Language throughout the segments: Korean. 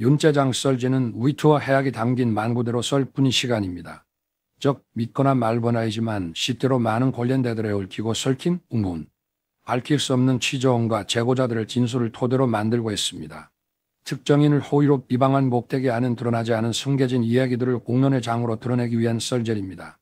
윤제장 썰지는 위트와 해악이 담긴 만구대로 썰뿐이 시간입니다. 즉 믿거나 말거나이지만 시대로 많은 관련대들에 얽히고 설킨 우문, 밝힐 수 없는 취조원과 제보자들의 진술을 토대로 만들고 있습니다. 특정인을 호의로 비방한 목택이 아닌 드러나지 않은 숨겨진 이야기들을 공론의 장으로 드러내기 위한 썰전입니다.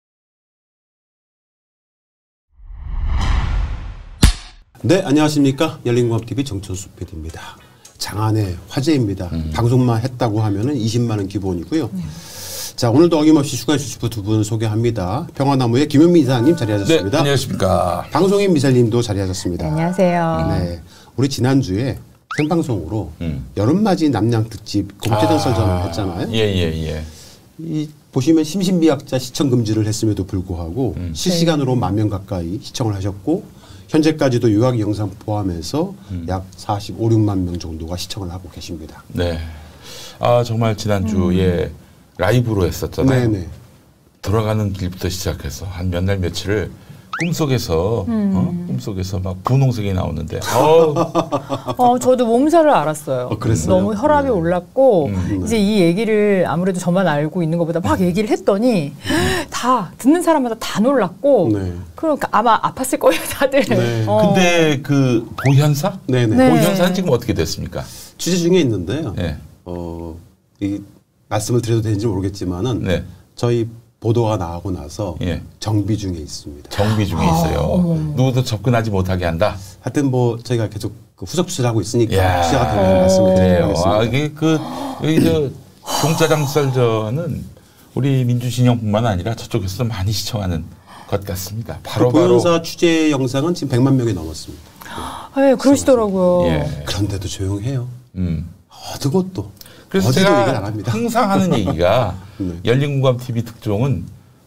네, 안녕하십니까. 열린공감TV 정천수 PD입니다. 장안의 화제입니다. 방송만 했다고 하면은 20만 원 기본이고요. 자, 오늘도 어김없이 슈가 주시부 두 분 소개합니다. 평화나무의 김현미 이사님 자리하셨습니다. 네, 안녕하십니까. 방송인 미셀님도 자리하셨습니다. 네, 안녕하세요. 네, 우리 지난주에 생방송으로 여름맞이 남양 특집 공채전 썰전을 했잖아요. 예. 이 보시면 심신미약자 시청 금지를 했음에도 불구하고 실시간으로 10,000명 가까이 시청을 하셨고 현재까지도 요약 영상 포함해서 약 45, 6만 명 정도가 시청을 하고 계십니다. 네. 아, 정말 지난주에 라이브로 했었잖아요. 네네. 돌아가는 길부터 시작해서 한 몇 날 며칠을 꿈속에서 꿈속에서 막 분홍색이 나오는데 저도 몸살을 알았어요. 그랬어요? 너무 혈압이 올랐고 이제 이 얘기를 아무래도 저만 알고 있는 것보다 막 얘기를 했더니 다 듣는 사람마다 다 놀랐고 네. 그러니까 아마 아팠을 거예요 다들. 네. 근데 그 보현사? 네네. 네. 보현사는 지금 어떻게 됐습니까? 취재 중에 있는데요. 네. 이 말씀을 드려도 되는지 모르겠지만은 네. 저희 보도가 나가고 나서 예. 정비 중에 있습니다. 정비 중에 있어요. 누구도 접근하지 못하게 한다. 하여튼 뭐 저희가 계속 그 후속 추적하고 있으니까 야. 취재가 되면 말씀을 그래요. 드리겠습니다. 아, 이게 여기 공짜장 썰전은 우리 민주진영뿐만 아니라 저쪽에서도 많이 시청하는 것 같습니다. 바로 보현사 취재 영상은 지금 100만 명이 넘었습니다. 네, 그러시더라고요. 예. 그런데도 조용해요. 어느 것도. 그래서 어디도 얘기를 안 제가 합니다. 항상 하는 얘기가 네. 열린공감TV 특종은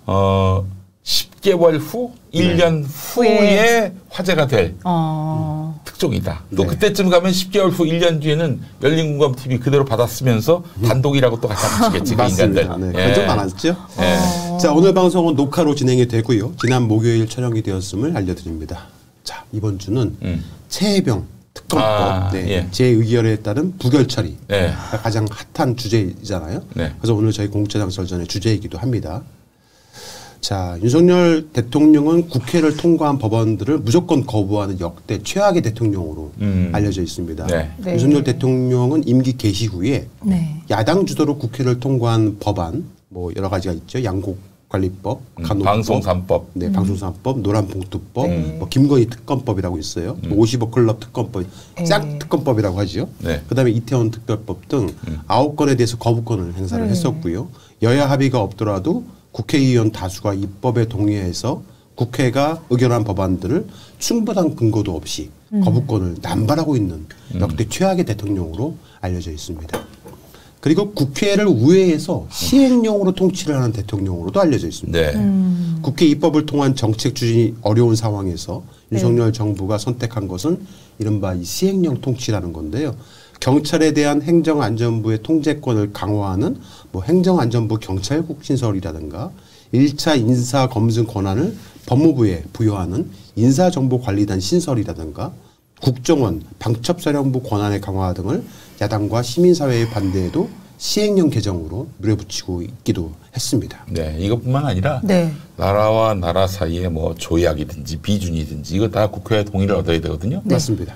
10개월 후, 1년 후에 화제가 될 특종이다. 또 네. 그때쯤 가면 10개월 후, 1년 뒤에는 열린공감TV 그대로 받아쓰면서 단독이라고 또 갖다 붙이겠지. 그 맞습니다. 인간들. 네, 그건 좀 많았죠. 자, 오늘 방송은 녹화로 진행이 되고요. 지난 목요일 촬영이 되었음을 알려드립니다. 자, 이번 주는 최혜병 특검법 예. 제2결에 따른 부결 처리가 네. 가장 핫한 주제이잖아요. 네. 그래서 오늘 저희 공짜장 썰전의 주제이기도 합니다. 자, 윤석열 대통령은 국회를 통과한 법안들을 무조건 거부하는 역대 최악의 대통령으로 알려져 있습니다. 네. 네. 윤석열 대통령은 임기 개시 후에 네. 야당 주도로 국회를 통과한 법안 뭐 여러 가지가 있죠. 양곡관리법, 간호법, 방송산법, 네, 방송산법, 노란봉투법, 네. 뭐 김건희 특검법이라고 있어요. 55 클럽 특검법, 짝 특검법이라고 하죠. 네. 그다음에 이태원 특별법 등 9건에 대해서 거부권을 행사를 했었고요. 여야 합의가 없더라도 국회의원 다수가 입법에 동의해서 국회가 의결한 법안들을 충분한 근거도 없이 거부권을 남발하고 있는 역대 최악의 대통령으로 알려져 있습니다. 그리고 국회를 우회해서 시행령으로 통치를 하는 대통령으로도 알려져 있습니다. 네. 국회 입법을 통한 정책 추진이 어려운 상황에서 윤석열 정부가 선택한 것은 이른바 이 시행령 통치라는 건데요. 경찰에 대한 행정안전부의 통제권을 강화하는 뭐 행정안전부 경찰국 신설이라든가 1차 인사검증 권한을 법무부에 부여하는 인사정보관리단 신설이라든가 국정원, 방첩사령부 권한의 강화 등을 야당과 시민사회의 반대에도 시행령 개정으로 물어붙이고 있기도 했습니다. 네, 이것뿐만 아니라 네. 나라와 나라 사이에 뭐 조약이든지 비준이든지 이거 다 국회의 동의를 얻어야 되거든요. 네. 맞습니다.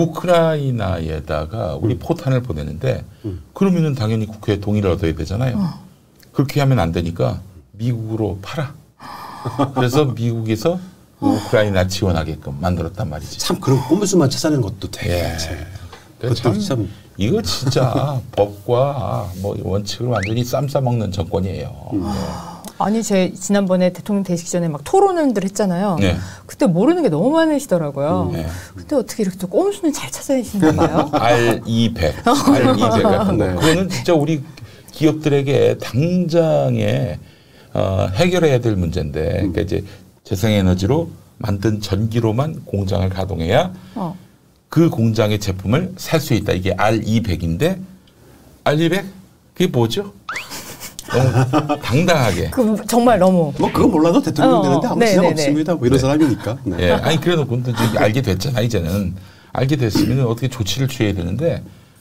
우크라이나에다가 우리 포탄을 보내는데 그러면은 당연히 국회의 동의를 얻어야 되잖아요. 그렇게 하면 안 되니까 미국으로 팔아. 그래서 미국에서 우크라이나 지원하게끔 만들었단 말이지. 참 그런 꼼수만 찾아낸 것도 되게 그것도 참 이거 진짜 법과 뭐 원칙을 완전히 쌈 싸먹는 정권이에요. 아니 제 지난번에 대통령 되시기 전에 막 토론을 했잖아요. 네. 그때 모르는 게 너무 많으시더라고요. 네. 근데 어떻게 이렇게 또 꼼수는 잘 찾아내시나 봐요. R200, R200 같은 거. 네. 그거는 진짜 우리 기업들에게 당장에 해결해야 될 문제인데, 그러니까 이제 재생에너지로 만든 전기로만 공장을 가동해야 그 공장의 제품을 살 수 있다. 이게 R200인데, R200? 그게 뭐죠? 너무 당당하게. 그 정말 너무. 뭐 그거 몰라도 대통령 되는데 아무 지장 네네네. 없습니다. 뭐 이런 사람이니까. 네. 예, 아니 그래놓고 알게 됐잖아. 이제는 알게 됐으면 어떻게 조치를 취해야 되는데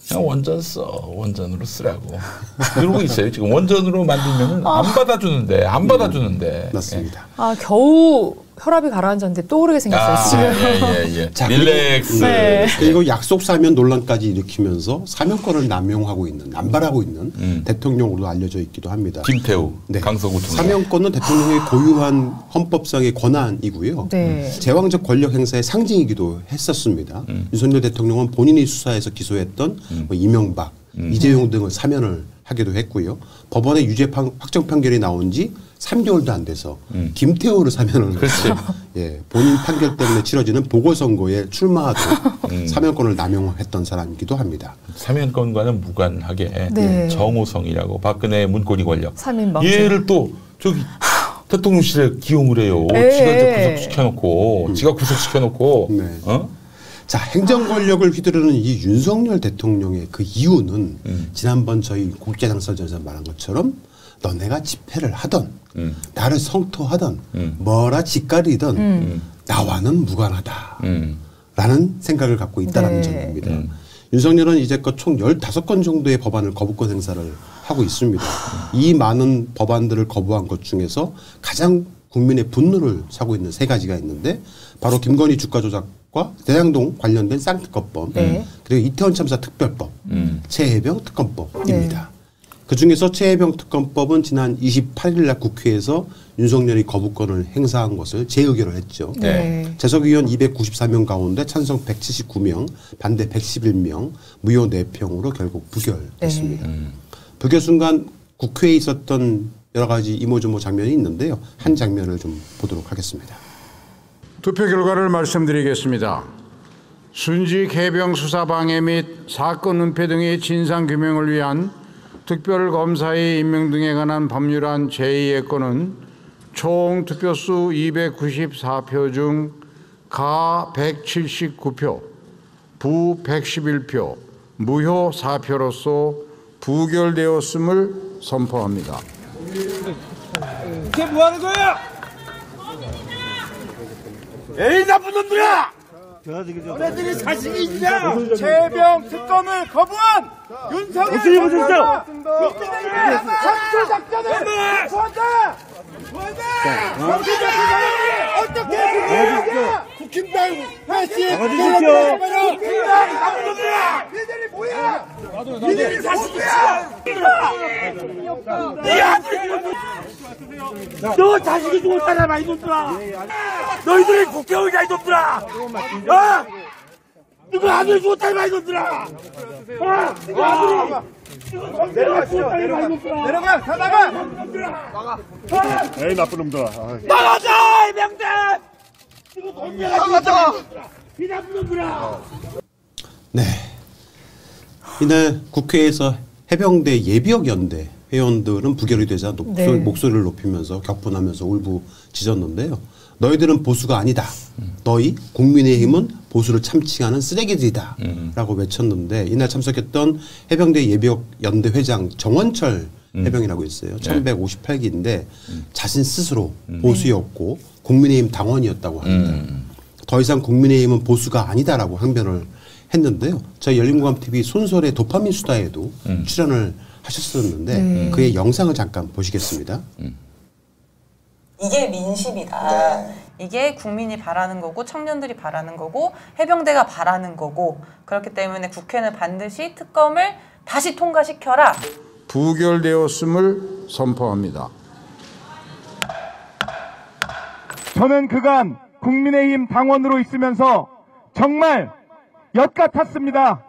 그냥 원전 써. 원전으로 쓰라고. 그러고 있어요. 지금 원전으로 만들면 안 받아주는데. 안 받아주는데. 맞습니다. 아, 겨우 혈압이 가라앉았는데 또 오르게 생겼어요. 지금. 예. 자, 릴렉스. 네. 그리고 약속 사면 논란까지 일으키면서 사면권을 남용하고 있는, 남발하고 있는 대통령으로 알려져 있기도 합니다. 김태우, 네. 강서구청장. 사면권은 대통령의 고유한 헌법상의 권한이고요. 네. 제왕적 권력 행사의 상징이기도 했었습니다. 윤석열 대통령은 본인이 수사해서 기소했던 뭐 이명박, 이재용 등을 사면을 하기도 했고요. 법원의 유죄 확정 판결이 나온 지 3개월도 안 돼서 김태호를 사면을 그렇지. 예, 본인 판결 때문에 치러지는 보궐선거에 출마하도 사면권을 남용했던 사람이기도 합니다. 사면권과는 무관하게 네. 정호성이라고 박근혜 문고리 권력. 3인 방송. 얘를 또 저기 대통령실에 기용을 해요. 네. 지가 이제 구속시켜놓고 지가 구속시켜놓고 네. 어? 자, 행정 권력을 휘두르는 이 윤석열 대통령의 그 이유는 지난번 저희 국제장 설전에서 말한 것처럼 너네가 집회를 하던 나를 성토하던 뭐라 짓가리던 나와는 무관하다 라는 생각을 갖고 있다는 네. 점입니다. 윤석열은 이제껏 총 15건 정도의 법안을 거부권 행사를 하고 있습니다. 이 많은 법안들을 거부한 것 중에서 가장 국민의 분노를 사고 있는 3가지가 있는데 바로 김건희 주가 조작과 대장동 관련된 쌍특검법 네. 그리고 이태원 참사 특별법 최혜병 특검법입니다. 네. 그중에서 최혜병 특검법은 지난 28일 날 국회에서 윤석열이 거부권을 행사한 것을 재의결을 했죠. 네. 재석위원 294명 가운데 찬성 179명, 반대 111명, 무효 4평으로 결국 부결됐습니다. 부결 순간 국회에 있었던 여러 가지 이모저모 장면이 있는데요. 한 장면을 좀 보도록 하겠습니다. 투표 결과를 말씀드리겠습니다. 순직 해병 수사 방해 및 사건 은폐 등의 진상 규명을 위한 특별검사의 임명 등에 관한 법률안 제2의 건은 총 투표수 294표 중 가 179표, 부 111표, 무효 4표로서 부결되었음을 선포합니다. 이게 뭐 하는 거야? 에이 나쁜 놈들아! 너네들이 자식이 있냐? 최병 특검을 거부한 윤석열 정부가 국민들의 창조 작전을 도한다! 어떻게 국민이야? 국힘당 회식 국힘당 나쁜 놈들아! 니들이 뭐야? 니들이 자식이야! 네 아들 너 자식이 죽었잖아 이놈들아. 너희들이 국회의원이야 이놈들아. 어? 누구 아들이 죽었잖아 이놈들아. 어? 누구 아들이 내려가 다 나가. 에이 나쁜 놈들아. 나가자 이 명들. 나가자 이 나쁜 놈들아. 네. 이날 국회에서 해병대 예비역 연대 회원들은 부결이 되자 네. 목소리를 높이면서 격분하면서 울부짖었는데요. 너희들은 보수가 아니다. 너희 국민의힘은 보수를 참칭하는 쓰레기들이다. 라고 외쳤는데 이날 참석했던 해병대 예비역 연대 회장 정원철 해병이라고 있어요. 1158기인데 자신 스스로 보수였고 국민의힘 당원이었다고 합니다. 더 이상 국민의힘은 보수가 아니다라고 항변을 했는데요. 저희 열린공감TV 손설의 도파민 수다에도 출연을 하셨었는데 그의 영상을 잠깐 보시겠습니다. 이게 민심이다. 이게 국민이 바라는 거고 청년들이 바라는 거고 해병대가 바라는 거고 그렇기 때문에 국회는 반드시 특검을 다시 통과시켜라. 부결되었음을 선포합니다. 저는 그간 국민의힘 당원으로 있으면서 정말 엿 같았습니다.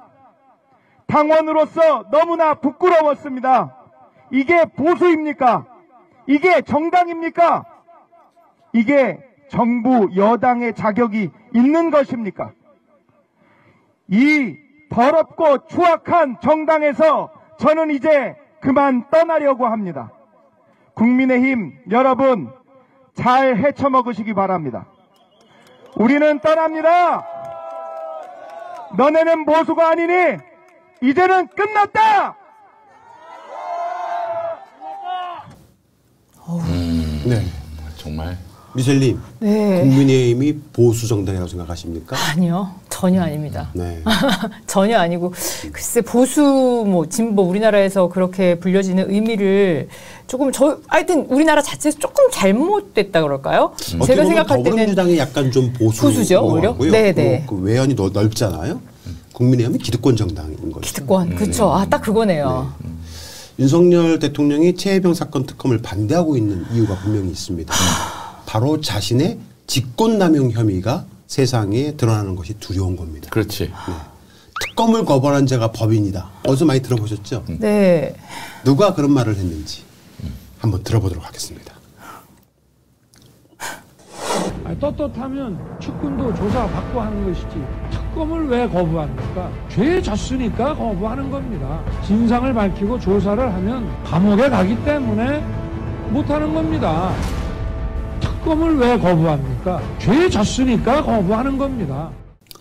당원으로서 너무나 부끄러웠습니다. 이게 보수입니까? 이게 정당입니까? 이게 정부 여당의 자격이 있는 것입니까? 이 더럽고 추악한 정당에서 저는 이제 그만 떠나려고 합니다. 국민의힘 여러분 잘 헤쳐먹으시기 바랍니다. 우리는 떠납니다. 너네는 보수가 아니니 이제는 끝났다. 네. 정말 미셀님, 네. 국민의힘이 보수 정당이라고 생각하십니까? 아니요. 전혀 아닙니다. 네. 전혀 아니고 글쎄 보수 뭐 진보 우리나라에서 그렇게 불려지는 의미를 조금 하여튼 우리나라 자체에서 조금 잘못됐다 그럴까요? 제가 생각할 때는 더불어민주당이 약간 좀 보수죠, 오히려. 네네. 그 외연이 넓잖아요. 국민의힘은 기득권 정당인 거죠. 기득권, 그렇죠. 아, 딱 그거네요. 네. 윤석열 대통령이 최혜병 사건 특검을 반대하고 있는 이유가 분명히 있습니다. 바로 자신의 직권남용 혐의가 세상에 드러나는 것이 두려운 겁니다. 그렇지. 네. 특검을 거부한 자가 법인이다. 어디서 많이 들어보셨죠? 네. 누가 그런 말을 했는지 한번 들어보도록 하겠습니다. 떳떳하면 측근도 조사받고 하는 것이지 특검을 왜 거부합니까? 죄에 졌으니까 거부하는 겁니다. 진상을 밝히고 조사를 하면 감옥에 가기 때문에 못하는 겁니다. 특검을 왜 거부합니까? 죄에 졌으니까 거부하는 겁니다.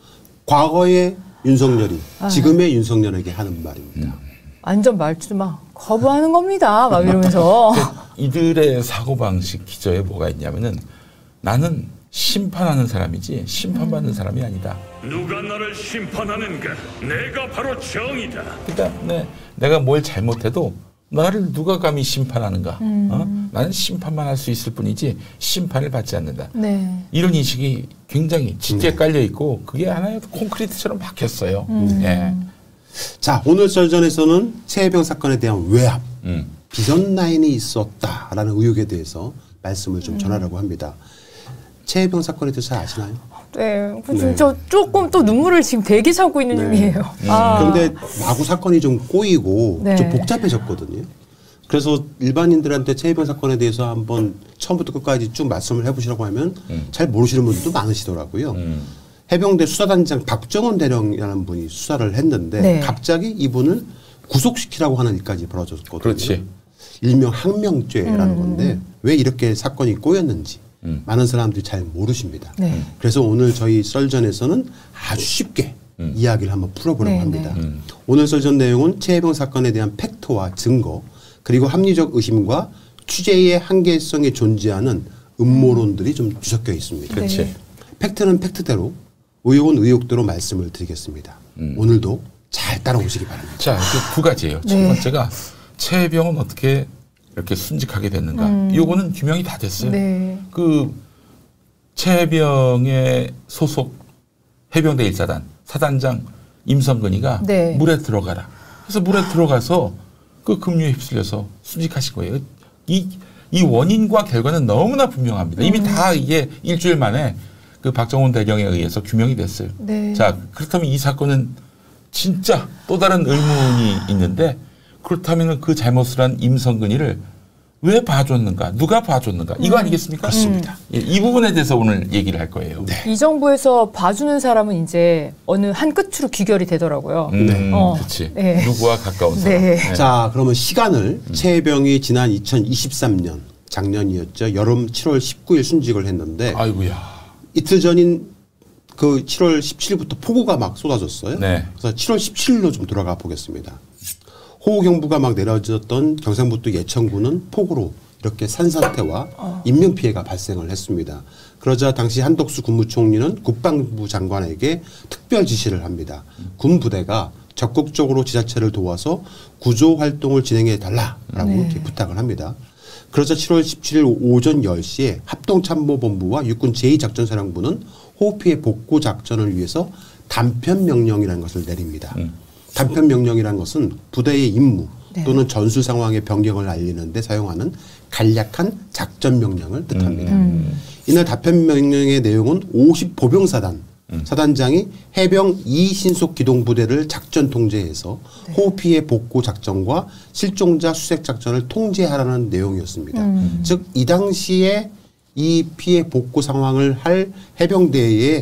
과거의 윤석열이 지금의 윤석열에게 하는 말입니다. 완전 말투도 막 거부하는 겁니다. 막 이러면서. 이들의 사고방식 기저에 뭐가 있냐면은 나는 심판하는 사람이지 심판받는 사람이 아니다. 누가 나를 심판하는가? 내가 바로 정이다. 그러니까 내가 뭘 잘못해도 나를 누가 감히 심판하는가? 나는 심판만 할 수 있을 뿐이지 심판을 받지 않는다. 네. 이런 인식이 굉장히 짙게 깔려 있고 그게 하나의 콘크리트처럼 박혔어요. 예. 자, 오늘 썰전에서는 최혜병 사건에 대한 외압, 비선 라인이 있었다라는 의혹에 대해서 말씀을 좀 전하려고 합니다. 최혜병 사건에 대해서 잘 아시나요? 네, 저 조금 또 눈물을 지금 되게 참고 있는 중이에요. 그런데 마구 사건이 좀 꼬이고 네. 좀 복잡해졌거든요. 그래서 일반인들한테 최혜병 사건에 대해서 한번 처음부터 끝까지 쭉 말씀을 해보시라고 하면 잘 모르시는 분들도 많으시더라고요. 해병대 수사단장 박정훈 대령이라는 분이 수사를 했는데 네. 갑자기 이분을 구속시키라고 하는 일까지 벌어졌거든요. 그렇지. 일명 항명죄라는 건데 왜 이렇게 사건이 꼬였는지 많은 사람들이 잘 모르십니다. 네. 그래서 오늘 저희 썰전에서는 아주 쉽게 이야기를 한번 풀어보려고 합니다. 오늘 썰전 내용은 최혜병 사건에 대한 팩트와 증거 그리고 합리적 의심과 취재의 한계성에 존재하는 음모론들이 좀 뒤섞여 있습니다. 그렇지. 팩트는 팩트대로 의혹은 의혹대로 말씀을 드리겠습니다. 오늘도 잘 따라오시기 바랍니다. 자, 두 가지예요. 첫 번째가 최혜병은 어떻게 이렇게 순직하게 됐는가. 요거는 규명이 다 됐어요. 네. 그 최혜병의 소속 해병대 1사단 사단장 임성근이가 네. 물에 들어가라. 그래서 물에 들어가서 그 급류에 휩쓸려서 순직하신 거예요. 이 원인과 결과는 너무나 분명합니다. 이미 다 이게 일주일 만에 그 박정훈 대령에 의해서 규명이 됐어요. 네. 자, 그렇다면 이 사건은 진짜 또 다른 의문이 있는데 그렇다면 그 잘못을 한 임성근이를 왜 봐줬는가? 누가 봐줬는가? 이거 아니겠습니까? 그렇습니다. 예, 이 부분에 대해서 오늘 얘기를 할 거예요. 네. 이 정부에서 봐주는 사람은 이제 어느 한 끝으로 귀결이 되더라고요. 그렇지. 네. 누구와 가까운 사람. 네. 네. 자, 그러면 시간을 최혜병이 지난 2023년 작년이었죠. 여름 7월 19일 순직을 했는데 아이고야. 이틀 전인 그 7월 17일부터 폭우가 막 쏟아졌어요. 네. 그래서 7월 17일로 좀 돌아가 보겠습니다. 호우 경보가 막 내려졌던 경상북도 예천군은 폭우로 이렇게 산사태와 인명 피해가 발생을 했습니다. 그러자 당시 한덕수 국무총리는 국방부 장관에게 특별 지시를 합니다. 군 부대가 적극적으로 지자체를 도와서 구조 활동을 진행해 달라라고 이렇게 부탁을 합니다. 그러자 7월 17일 오전 10시에 합동참모본부와 육군 제2작전사령부는 호우 피해 복구 작전을 위해서 단편 명령이라는 것을 내립니다. 단편 명령이라는 것은 부대의 임무 또는 전술 상황의 변경을 알리는 데 사용하는 간략한 작전 명령을 뜻합니다. 이날 단편 명령의 내용은 50보병사단 사단장이 해병 2신속 기동부대를 작전 통제해서 호우 피해 복구 작전과 실종자 수색 작전을 통제하라는 내용이었습니다. 즉 이 당시에 이 피해 복구 상황을 할 해병대의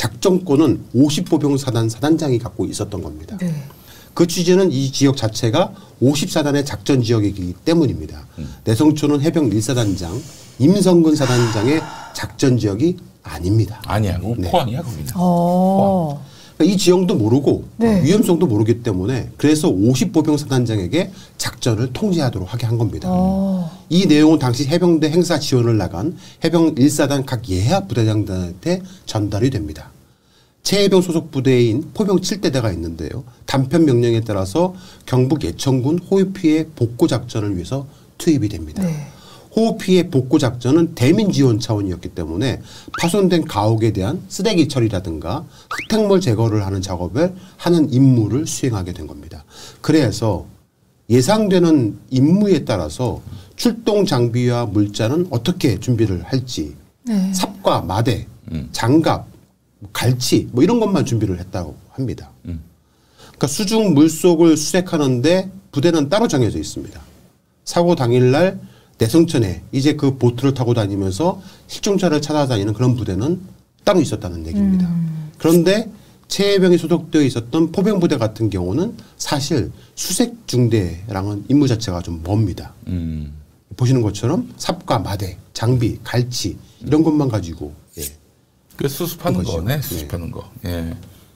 작전권은 50보병사단 사단장이 갖고 있었던 겁니다. 네. 그 취지는 이 지역 자체가 50사단의 작전 지역이기 때문입니다. 내성초는 해병 1사단장 임성근 사단장의 작전 지역이 아닙니다. 아니야. 네. 포항이야 거기는. 그러니까 이 지형도 모르고 네. 위험성도 모르기 때문에 그래서 50보병 사단장에게 작전을 통제하도록 하게 한 겁니다. 이 내용은 당시 해병대 행사 지원을 나간 해병 1사단 각 예하 부대장들한테 전달이 됩니다. 최해병 소속 부대인 포병 7대대가 있는데요. 단편 명령에 따라서 경북 예천군 호위 피해 복구 작전을 위해서 투입이 됩니다. 네. 호우 피해 복구 작전은 대민 지원 차원이었기 때문에 파손된 가옥에 대한 쓰레기 처리라든가 흙탕물 제거를 하는 작업을 하는 임무를 수행하게 된 겁니다. 그래서 예상되는 임무에 따라서 출동 장비와 물자는 어떻게 준비를 할지 네. 삽과 마대, 장갑, 갈치 뭐 이런 것만 준비를 했다고 합니다. 그러니까 수중 물속을 수색하는데 부대는 따로 정해져 있습니다. 사고 당일날 내성천에 이제 그 보트를 타고 다니면서 실종자를 찾아다니는 그런 부대는 따로 있었다는 얘기입니다. 그런데 최해병이 소속되어 있었던 포병부대 같은 경우는 사실 수색중대랑은 임무 자체가 좀 멉니다. 보시는 것처럼 삽과 마대, 장비, 갈치 이런 것만 가지고 예. 그 수습하는 거네. 수습하는 거. 예.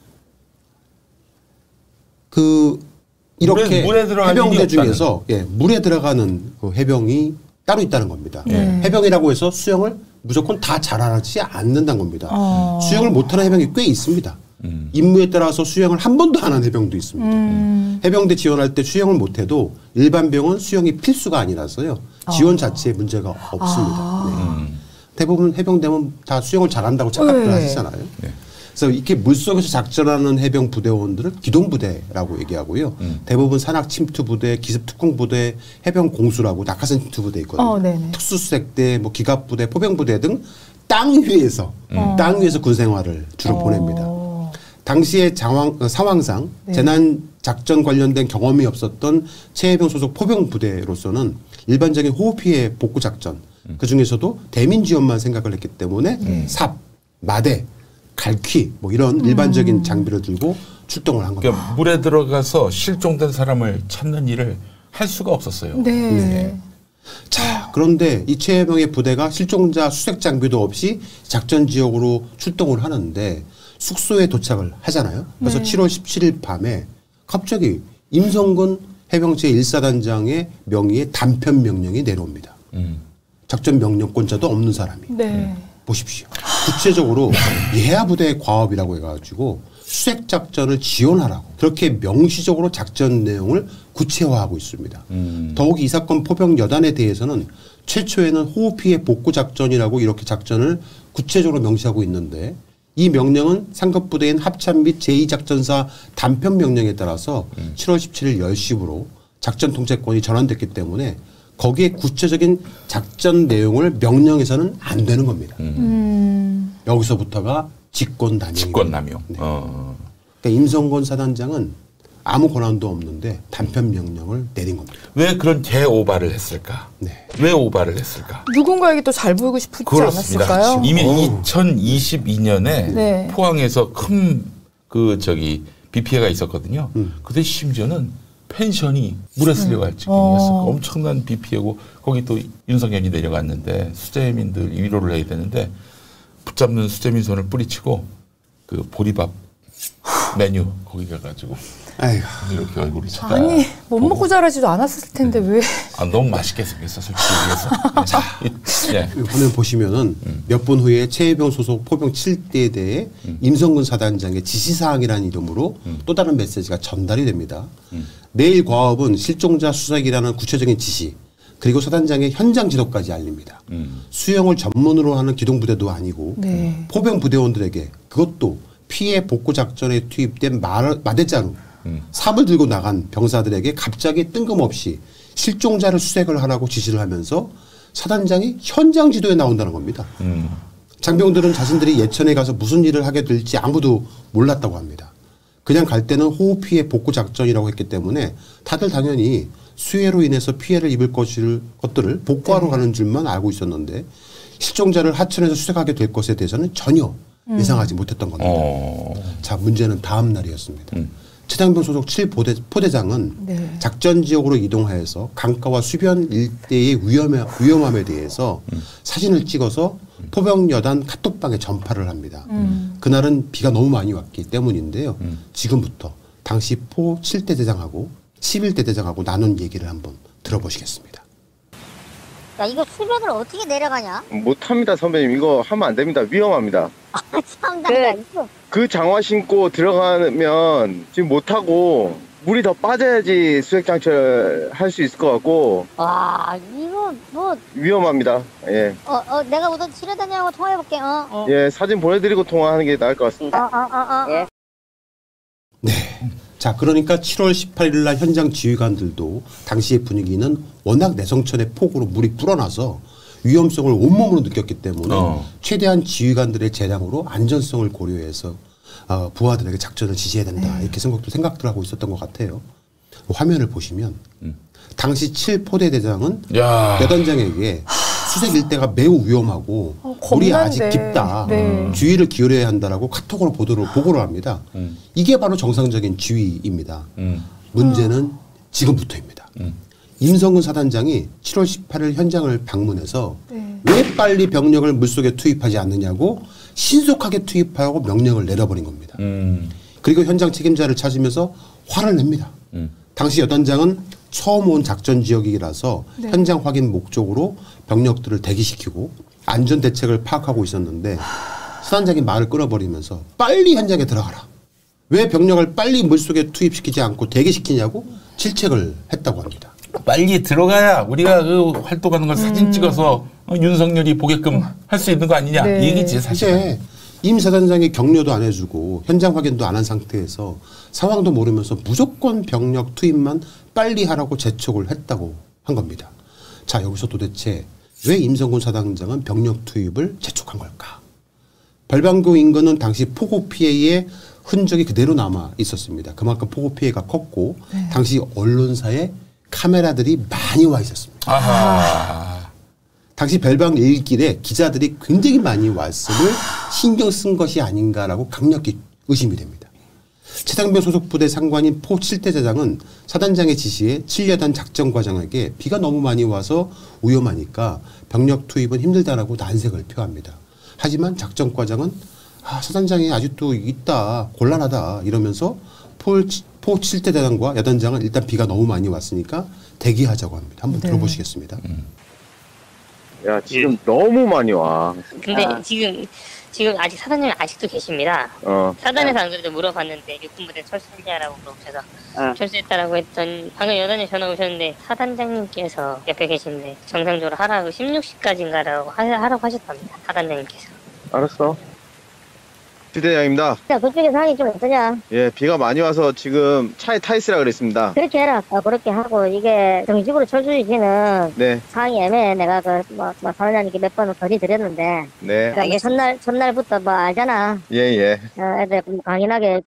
그 이렇게 물에 들어갈 해병대 일이 중에서 예, 물에 들어가는 그 해병이 따로 있다는 겁니다. 해병이라고 해서 수영을 무조건 다 잘하지 않는다는 겁니다. 수영을 못하는 해병이 꽤 있습니다. 임무에 따라서 수영을 한 번도 안 한 해병도 있습니다. 해병대 지원할 때 수영을 못해도 일반 병은 수영이 필수가 아니라서요. 지원 자체에 문제가 없습니다. 네. 대부분 해병대면 다 수영을 잘한다고 착각을 하시잖아요. 네. 그래서 이렇게 물속에서 작전하는 해병 부대원들을 기동부대라고 얘기하고요. 대부분 산악 침투 부대, 기습 특공 부대, 해병 공수라고 낙하산 침투 부대 있거든요. 특수수색대, 뭐 기갑 부대, 포병 부대 등 땅 위에서 땅 위에서 군 생활을 주로 보냅니다. 당시의 상황상 재난 작전 관련된 경험이 없었던 최해병 소속 포병 부대로서는 일반적인 호우 피해 복구 작전 그 중에서도 대민 지원만 생각을 했기 때문에 삽, 마대, 갈퀴 뭐 이런 일반적인 장비를 들고 출동을 한 겁니다. 그러니까 물에 들어가서 실종된 사람을 찾는 일을 할 수가 없었어요. 네. 자, 그런데 이 최해병의 부대가 실종자 수색 장비도 없이 작전 지역으로 출동을 하는데 숙소에 도착을 하잖아요. 그래서 7월 17일 밤에 갑자기 임성근 해병 제1사단장의 명의의 단편 명령이 내려옵니다. 작전 명령권자도 없는 사람이. 보십시오. 구체적으로 예하 부대의 과업이라고 해가지고 수색 작전을 지원하라고 그렇게 명시적으로 작전 내용을 구체화하고 있습니다. 더욱 이 사건 포병 여단에 대해서는 최초에는 호우 피해 복구 작전이라고 이렇게 작전을 구체적으로 명시하고 있는데 이 명령은 상급 부대인 합참 및 제2작전사 단편 명령에 따라서 7월 17일 10시부로 작전 통제권이 전환됐기 때문에 거기에 구체적인 작전 내용을 명령해서는 안 되는 겁니다. 여기서부터가 직권남용입니다. 직권남용. 네. 그러니까 임성건 사단장은 아무 권한도 없는데 단편 명령을 내린 겁니다. 왜 그런 대오바를 했을까? 왜 오바를 했을까? 누군가에게 또 잘 보이고 싶지 않았을까요? 이미 2022년에 포항에서 큰 비 피해가 있었거든요. 그때 심지어는 펜션이 물에 쓸려갈 지경이었어요. 엄청난 비 피해고 거기 또 윤석열이 내려갔는데 수재민들 위로를 해야 되는데 붙잡는 수재민 손을 뿌리치고 그 보리밥 메뉴 거기 가가지고 이렇게 얼굴이 쳐다. 아니 못 먹고 자라지도 않았을 텐데 왜? 너무 맛있게 생겼어 솔직히 얘기해서. 자, 화면 보시면은 몇 분 후에 최해병 소속 포병 7대에 대해 임성근 사단장의 지시사항이라는 이름으로 또 다른 메시지가 전달이 됩니다. 내일 과업은 실종자 수색이라는 구체적인 지시 그리고 사단장의 현장 지도까지 알립니다. 수영을 전문으로 하는 기동부대도 아니고 포병 부대원들에게 그것도 피해 복구 작전에 투입된 마대자루 삽을 들고 나간 병사들에게 갑자기 뜬금없이 실종자를 수색을 하라고 지시를 하면서 사단장이 현장 지도에 나온다는 겁니다. 장병들은 자신들이 예천에 가서 무슨 일을 하게 될지 아무도 몰랐다고 합니다. 그냥 갈 때는 호우 피해 복구 작전이라고 했기 때문에 다들 당연히 수해로 인해서 피해를 입을 것들을 복구하러 가는 줄만 알고 있었는데 실종자를 하천에서 수색하게 될 것에 대해서는 전혀 예상하지 못했던 겁니다. 자, 문제는 다음 날이었습니다. 최장병 소속 7포대장은 작전 지역으로 이동하여서 강가와 수변 일대의 위험함에 대해서 사진을 찍어서 포병 여단 카톡방에 전파를 합니다. 그날은 비가 너무 많이 왔기 때문인데요. 지금부터 당시 포 7대 대장하고 11대 대장하고 나눈 얘기를 한번 들어보시겠습니다. 야, 이거 수변을 어떻게 내려가냐? 못합니다, 선배님. 이거 하면 안 됩니다. 위험합니다. 그 장화 신고 들어가면 지금 못하고 물이 더 빠져야지 수색 장치를 할 수 있을 것 같고. 와, 이거 뭐 위험합니다. 예. 내가 우선 치료단장하고 통화해볼게. 예, 사진 보내드리고 통화하는 게 나을 것 같습니다. 예. 네. 자, 그러니까 7월 18일 날 현장 지휘관들도 당시의 분위기는 워낙 내성천의 폭우로 물이 불어나서 위험성을 온몸으로 느꼈기 때문에 최대한 지휘관들의 재량으로 안전성을 고려해서 부하들에게 작전을 지시해야 된다. 이렇게 생각들 하고 있었던 것 같아요. 화면을 보시면 당시 7포대 대장은 여단장에게 수색 일대가 매우 위험하고 물이 아직 깊다. 주의를 기울여야 한다라고 카톡으로 보고를 합니다. 이게 바로 정상적인 지휘입니다. 문제는 지금부터입니다. 임성근 사단장이 7월 18일 현장을 방문해서 왜 빨리 병력을 물속에 투입하지 않느냐고 신속하게 투입하라고 명령을 내려버린 겁니다. 그리고 현장 책임자를 찾으면서 화를 냅니다. 당시 여단장은 처음 온 작전 지역이라서 현장 확인 목적으로 병력들을 대기시키고 안전 대책을 파악하고 있었는데 사단장이 말을 끊어버리면서 빨리 현장에 들어가라. 왜 병력을 빨리 물속에 투입시키지 않고 대기시키냐고 질책을 했다고 합니다. 빨리 들어가야 우리가 그 활동하는 걸 사진 찍어서 윤석열이 보게끔 할 수 있는 거 아니냐 이 얘기지 사실. 임 사단장이 격려도 안 해주고 현장 확인도 안 한 상태에서 상황도 모르면서 무조건 병력 투입만 빨리 하라고 재촉을 했다고 한 겁니다. 자, 여기서 도대체 왜 임성근 사단장은 병력 투입을 재촉한 걸까? 별방구 인근은 당시 폭우 피해의 흔적이 그대로 남아 있었습니다. 그만큼 폭우 피해가 컸고 당시 언론사에 카메라들이 많이 와 있었습니다. 당시 별방 일길에 기자들이 굉장히 많이 왔음을 신경 쓴 것이 아닌가라고 강력히 의심이 됩니다. 최상병 소속 부대 상관인 포 7대대장은 사단장의 지시에 7여단 작전과장에게 비가 너무 많이 와서 위험하니까 병력 투입은 힘들다라고 난색을 표합니다. 하지만 작전과장은 사단장이 아직도 있다, 곤란하다 이러면서 포 7대대장과 여단장은 일단 비가 너무 많이 왔으니까 대기하자고 합니다. 한번 들어보시겠습니다. 야, 지금 너무 많이 와. 근데 지금 아직 사단장님 아직도 계십니다. 사단에서 안 그래도 물어봤는데 육군부대 철수했냐라고 물어보셔서 철수했다라고 했더니 방금 여단에 전화 오셨는데 사단장님께서 옆에 계신데 정상적으로 하라고 16시까지인가라고 하라고 하셨답니다. 사단장님께서. 알았어. 부대장입니다. 그쪽에 상황이 좀 어떠냐? 예, 비가 많이 와서 지금 차에 타 있으라 그랬습니다. 그렇게 해라. 그렇게 하고 이게 정식으로 철수시키는 상황이 애매해. 내가 사단장님께 몇 번 건의드렸는데. 그러니까 이게 첫날부터 알잖아. 예. 애들 강인하게.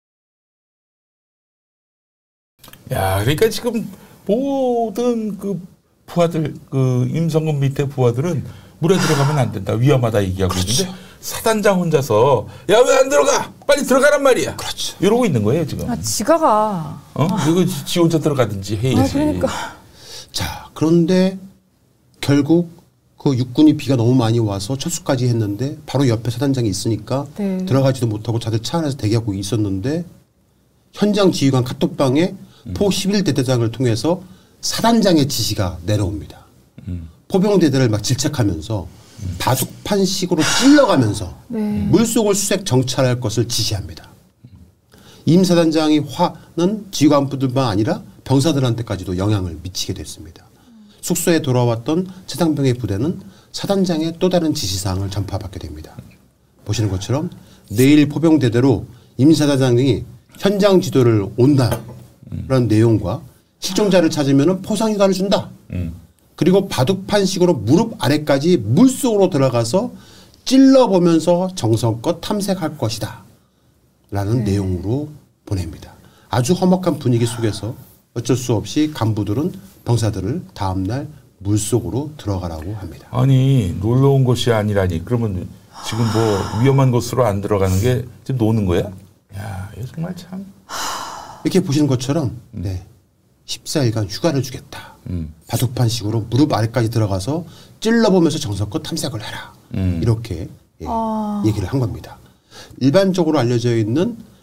야, 그러니까 지금 모든 그 부하들, 그 임성근 밑에 부하들은 물에 들어가면 안 된다. 위험하다 얘기하고 있는데 사단장 혼자서 야, 왜 안 들어가? 빨리 들어가란 말이야. 이러고 있는 거예요, 지금. 지가 가. 이거 지 혼자 들어가든지 해야지. 그러니까. 자, 그런데 결국 그 육군이 비가 너무 많이 와서 철수까지 했는데 바로 옆에 사단장이 있으니까 들어가지도 못하고 다들 차 안에서 대기하고 있었는데 현장 지휘관 카톡방에 포 11대대장을 통해서 사단장의 지시가 내려옵니다. 포병대대를 막 질책하면서 바둑판식으로 찔러가면서 물속을 수색 정찰할 것을 지시합니다. 임 사단장의 화는 지휘관들뿐만 아니라 병사들한테까지도 영향을 미치게 됐습니다. 숙소에 돌아왔던 최상병의 부대는 사단장의 또 다른 지시사항을 전파받게 됩니다. 보시는 것처럼 내일 포병대대로 임 사단장이 현장 지도를 온다라는 내용과 실종자를 찾으면 포상휴가를 준다. 그리고 바둑판식으로 무릎 아래까지 물속으로 들어가서 찔러보면서 정성껏 탐색할 것이다. 라는 내용으로 보냅니다. 아주 험악한 분위기 속에서 어쩔 수 없이 간부들은 병사들을 다음날 물속으로 들어가라고 합니다. 아니, 놀러 온 것이 아니라니. 그러면 지금 뭐 위험한 곳으로 안 들어가는 게 지금 노는 거야? 야, 이거 정말 참. 이렇게 보시는 것처럼 14일간 휴가를 주겠다. 바둑판식으로 무릎 아래까지 들어가서 찔러보면서 정성껏 탐색을 해라. 이렇게 얘기를 한 겁니다. 일반적으로 알려져 있는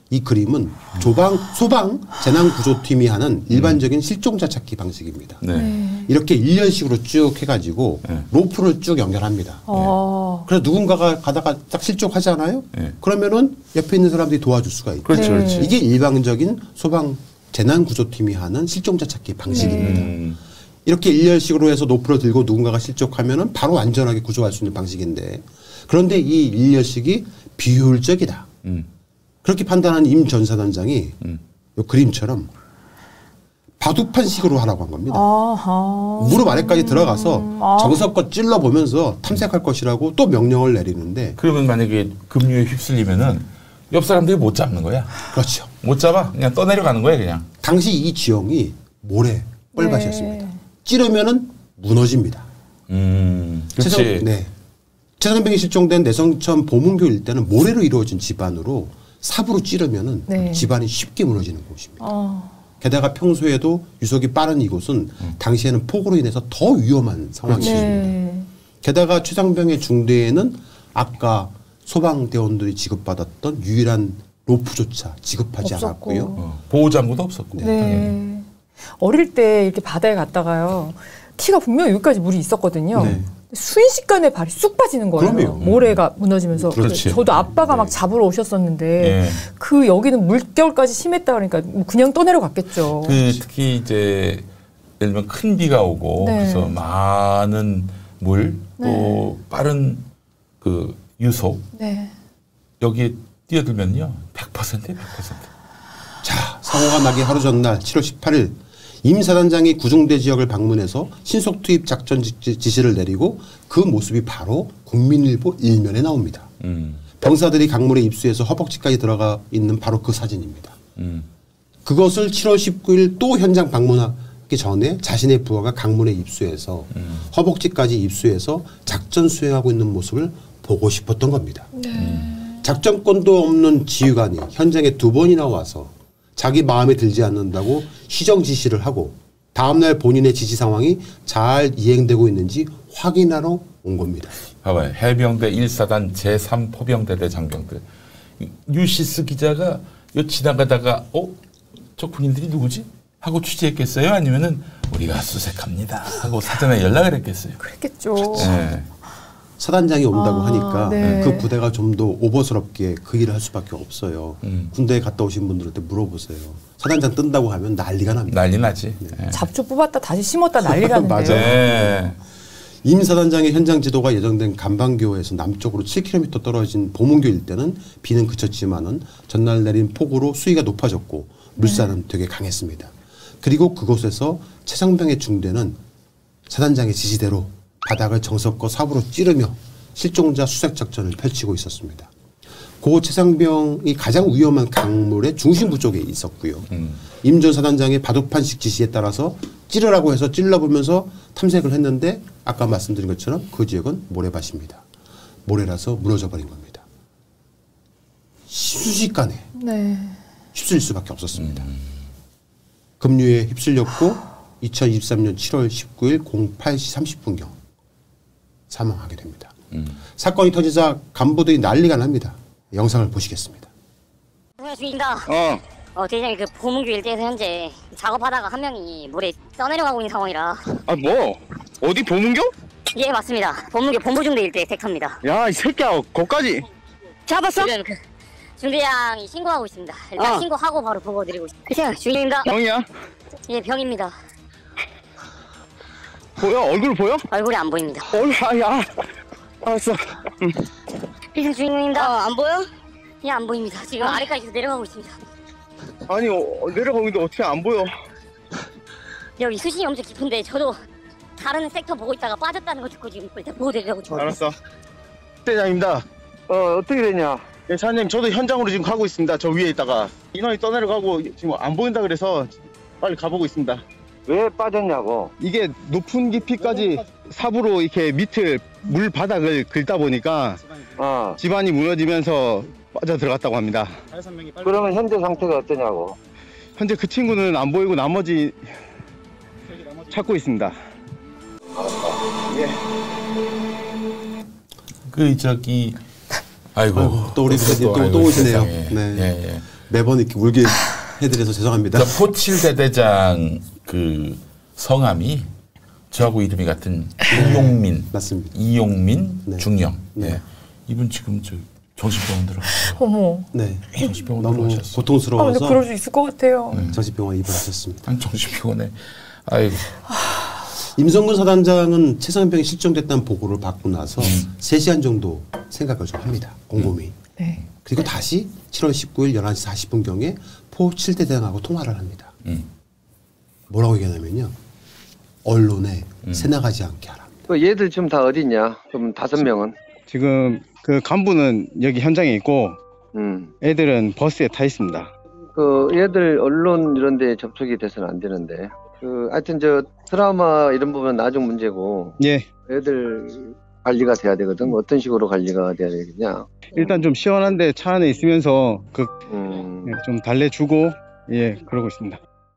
이 그림은 소방 재난구조팀이 하는 일반적인 실종자 찾기 방식입니다. 네. 이렇게 일렬식으로 쭉 해가지고 로프를 쭉 연결합니다. 그래서 누군가가 가다가 딱 실종하잖아요. 그러면은 옆에 있는 사람들이 도와줄 수가 있고. 그렇죠, 그렇죠. 이게 일반적인 소방 재난구조팀이 하는 실종자 찾기 방식입니다. 이렇게 일렬식으로 해서 로프를 들고 누군가가 실종하면은 바로 안전하게 구조할 수 있는 방식인데, 그런데 이 일렬식이 비효율적이다. 그렇게 판단한 임 전 사단장이 이 그림처럼 바둑판식으로 하라고 한 겁니다. 무릎 아래까지 들어가서 정석껏 찔러보면서 탐색할 것이라고 또 명령을 내리는데, 그러면 만약에 급류에 휩쓸리면은 옆 사람들이 못 잡는 거야. 그렇죠. 못 잡아. 그냥 떠내려가는 거야 그냥. 당시 이 지형이 모래 뻘밭이었습니다. 찌르면은 무너집니다. 그렇지. 최상병이 실종된 내성천 보문교 일대는 모래로 이루어진 집안으로 삽으로 찌르면은 집안이 쉽게 무너지는 곳입니다. 게다가 평소에도 유속이 빠른 이곳은 당시에는 폭우로 인해서 더 위험한 상황이었습니다. 게다가 최상병의 중대에는 아까 소방대원들이 지급받았던 유일한 로프조차 지급하지 없었고. 않았고요. 보호장구도 없었고. 어릴 때 이렇게 바다에 갔다가요. 키가 분명히 여기까지 물이 있었거든요. 순식간에 발이 쑥 빠지는 거예요. 그럼요. 모래가 무너지면서. 그렇지. 저도 아빠가 막 잡으러 오셨었는데 그 여기는 물결까지 심했다 그러니까 그냥 떠내려 갔겠죠. 특히 이제 예를 들면 큰 비가 오고 그래서 많은 물 또 빠른 그 유속 여기에 뛰어들면요 100%예요. 100%. 자, 사고가 나기 하루 전날 7월 18일 임 사단장이 구중대 지역을 방문해서 신속 투입 작전 지시를 내리고 그 모습이 바로 국민일보 일면에 나옵니다. 병사들이 강물에 입수해서 허벅지까지 들어가 있는 바로 그 사진입니다. 그것을 7월 19일 또 현장 방문하기 전에 자신의 부하가 강물에 입수해서 허벅지까지 입수해서 작전 수행하고 있는 모습을 보고 싶었던 겁니다. 작전권도 없는 지휘관이 현장에 2번이나 와서 자기 마음에 들지 않는다고 시정 지시를 하고 다음날 본인의 지시 상황이 잘 이행되고 있는지 확인하러 온 겁니다. 봐봐요. 해병대 1사단 제3포병대대 장병들. 뉴시스 기자가 요 지나가다가 저 군인들이 누구지? 하고 취재했겠어요? 아니면은 우리가 수색합니다 하고 사전에 연락을 했겠어요? 그랬겠죠. 사단장이 온다고 하니까 그 부대가 좀 더 오버스럽게 그 일을 할 수밖에 없어요. 군대에 갔다 오신 분들한테 물어보세요. 사단장 뜬다고 하면 난리가 납니다. 난리 나지. 잡초 뽑았다 다시 심었다 난리가 나는데요. 맞아요. 임 사단장의 현장 지도가 예정된 간방교에서 남쪽으로 7km 떨어진 보문교 일대는 비는 그쳤지만은 전날 내린 폭우로 수위가 높아졌고 물살은 되게 강했습니다. 그리고 그곳에서 최상병의 중대는 사단장의 지시대로 바닥을 정석껏 삽으로 찌르며 실종자 수색 작전을 펼치고 있었습니다. 고 최상병이 가장 위험한 강물의 중심부 쪽에 있었고요. 임 전 사단장의 바둑판식 지시에 따라서 찌르라고 해서 찔러보면서 탐색을 했는데 아까 말씀드린 것처럼 그 지역은 모래밭입니다. 모래라서 무너져 버린 겁니다. 순식간에 휩쓸릴 수밖에 없었습니다. 급류에 휩쓸렸고 2023년 7월 19일 08시 30분경 사망하게 됩니다. 사건이 터지자 간부들이 난리가 납니다. 영상을 보시겠습니다. 중입니다. 대장님 그 보문교 일대에서 현재 작업하다가 한 명이 물에 떠내려가고 있는 상황이라. 어디 보문교? 예 맞습니다. 보문교 본부중대 일대 섹터입니다. 야 이 새끼야 거기까지 잡았어? 지금 그 중대장이 신고하고 있습니다. 일단 신고하고 바로 보고드리고 있습니다. 그냥 중입니다. 병이야? 예 병입니다. 보여? 얼굴 보여? 얼굴이 안 보입니다. 야 알았어. 필승 중입니다. 안 보여? 예 안 보입니다. 지금 아래까지 내려가고 있습니다. 아니 내려가고 있는데 어떻게 안 보여? 여기 수심이 엄청 깊은데 저도 다른 섹터 보고 있다가 빠졌다는 거 듣고 지금 일단 보고드리려고 좀. 알았어. 대장입니다. 어떻게 됐냐? 네, 사장님 저도 현장으로 지금 가고 있습니다. 저 위에 있다가 인원이 떠내려가고 지금 안 보인다 그래서 빨리 가보고 있습니다. 왜 빠졌냐고? 이게 높은 깊이까지 삽으로 이렇게 밑을 물 바닥을 긁다 보니까 집안이 무너지면서 빠져 들어갔다고 합니다. 그러면 현재 상태가 어떠냐고? 현재 그 친구는 안 보이고 나머지 찾고 있습니다. 그 저기 아이고 또 우리 또 오시네요. 네. 매번 이렇게 울게 해드려서 죄송합니다. 포칠대대장 그 성함이 저하고 이름이 같은 이용민. 맞습니다. 이용민 네. 중령. 네. 네. 이분 지금 저 정신병원 들어갔어요. 어머. 네. 정신병원 너무 들어가셨어요. 고통스러워서. 근데 그럴 수 있을 것 같아요. 정신병원 입원하셨습니다. 정신병원에. 아이고. 임성근 사단장은 최상병이 실종됐다는 보고를 받고 나서 3시간 정도 생각을 좀 합니다. 곰곰이. 네. 그리고 다시 7월 19일 11시 40분경에 포 7대장하고 통화를 합니다. 뭐라고 얘기하냐면요. 언론에 새나가지 않게 하라. 얘들 지금 다 어디 있냐? 그럼 5명은? 지금 그 간부는 여기 현장에 있고 애들은 버스에 타 있습니다. 그 얘들 언론 이런 데 접촉이 돼서는 안 되는데. 그 하여튼 저 드라마 이런 부분은 나중 문제고. 예. 애들 관리가 돼야 되거든. 어떤 식으로 관리가 돼야 되겠냐? 일단 좀 시원한데 차 안에 있으면서 그 좀 달래주고 예 그러고 있습니다.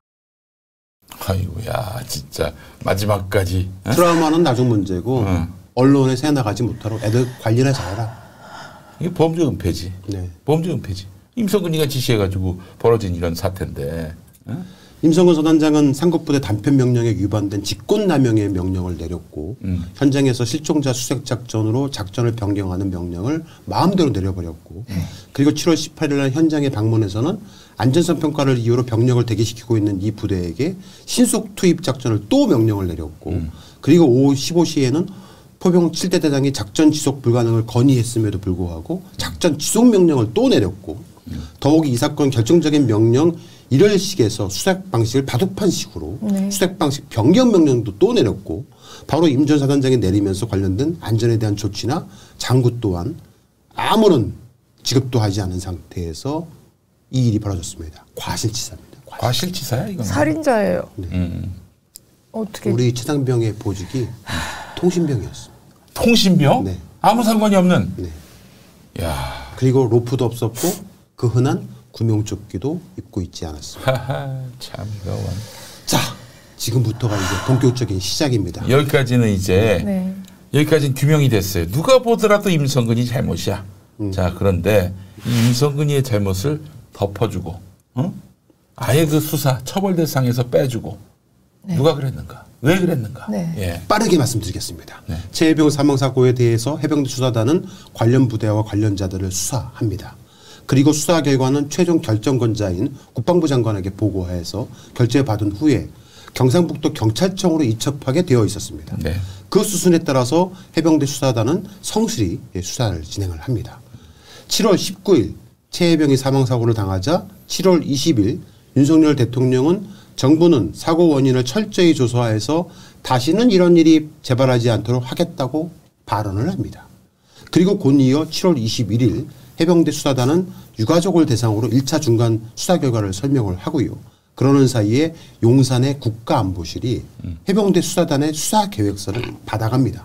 아이고야 진짜 마지막까지 트라우마는 나중 문제고 언론에 새나가지 못하도록 애들 관리를 잘해라. 이게 범죄 은폐지. 네. 범죄 은폐지. 임성근이가 지시해가지고 벌어진 이런 사태인데. 임성근 사단장은 상급부대 단편 명령에 위반된 직권남용의 명령을 내렸고 현장에서 실종자 수색 작전으로 작전을 변경하는 명령을 마음대로 내려버렸고 그리고 7월 18일 날 현장에 방문해서는 안전성 평가를 이유로 병력을 대기시키고 있는 이 부대에게 신속 투입 작전을 또 명령을 내렸고 그리고 오후 15시에는 포병 7대 대장이 작전 지속 불가능을 건의했음에도 불구하고 작전 지속 명령을 또 내렸고 더욱이 이 사건 결정적인 명령 1월식에서 수색 방식을 바둑판식으로 수색 방식 변경 명령도 또 내렸고 바로 임 전 사단장이 내리면서 관련된 안전에 대한 조치나 장구 또한 아무런 지급도 하지 않은 상태에서 이 일이 벌어졌습니다. 과실치사입니다. 과실치사야 이건. 살인자예요. 네. 어떻게? 우리 최상병의 보직이 통신병이었습니다. 통신병? 네. 아무 상관이 없는. 네. 야. 그리고 로프도 없었고 그 흔한 구명조끼도 입고 있지 않았습니다. 참 이거. 자, 지금부터가 이제 본격적인 시작입니다. 여기까지는 이제 여기까지는 규명이 됐어요. 누가 보더라도 임성근이 잘못이야. 자, 그런데 이 임성근이의 잘못을 덮어주고, 아예 그 수사 처벌 대상에서 빼주고 누가 그랬는가? 왜 그랬는가? 예. 빠르게 말씀드리겠습니다. 최해병 사망사고에 대해서 해병대 수사단은 관련 부대와 관련자들을 수사합니다. 그리고 수사 결과는 최종 결정권자인 국방부 장관에게 보고해서 결재받은 후에 경상북도 경찰청으로 이첩하게 되어 있었습니다. 그 수순에 따라서 해병대 수사단은 성실히 수사를 진행을 합니다. 7월 19일 최해병이 사망사고를 당하자 7월 20일 윤석열 대통령은 정부는 사고 원인을 철저히 조사해서 다시는 이런 일이 재발하지 않도록 하겠다고 발언을 합니다. 그리고 곧이어 7월 21일 해병대 수사단은 유가족을 대상으로 1차 중간 수사 결과를 설명을 하고요. 그러는 사이에 용산의 국가안보실이 해병대 수사단의 수사 계획서를 받아갑니다.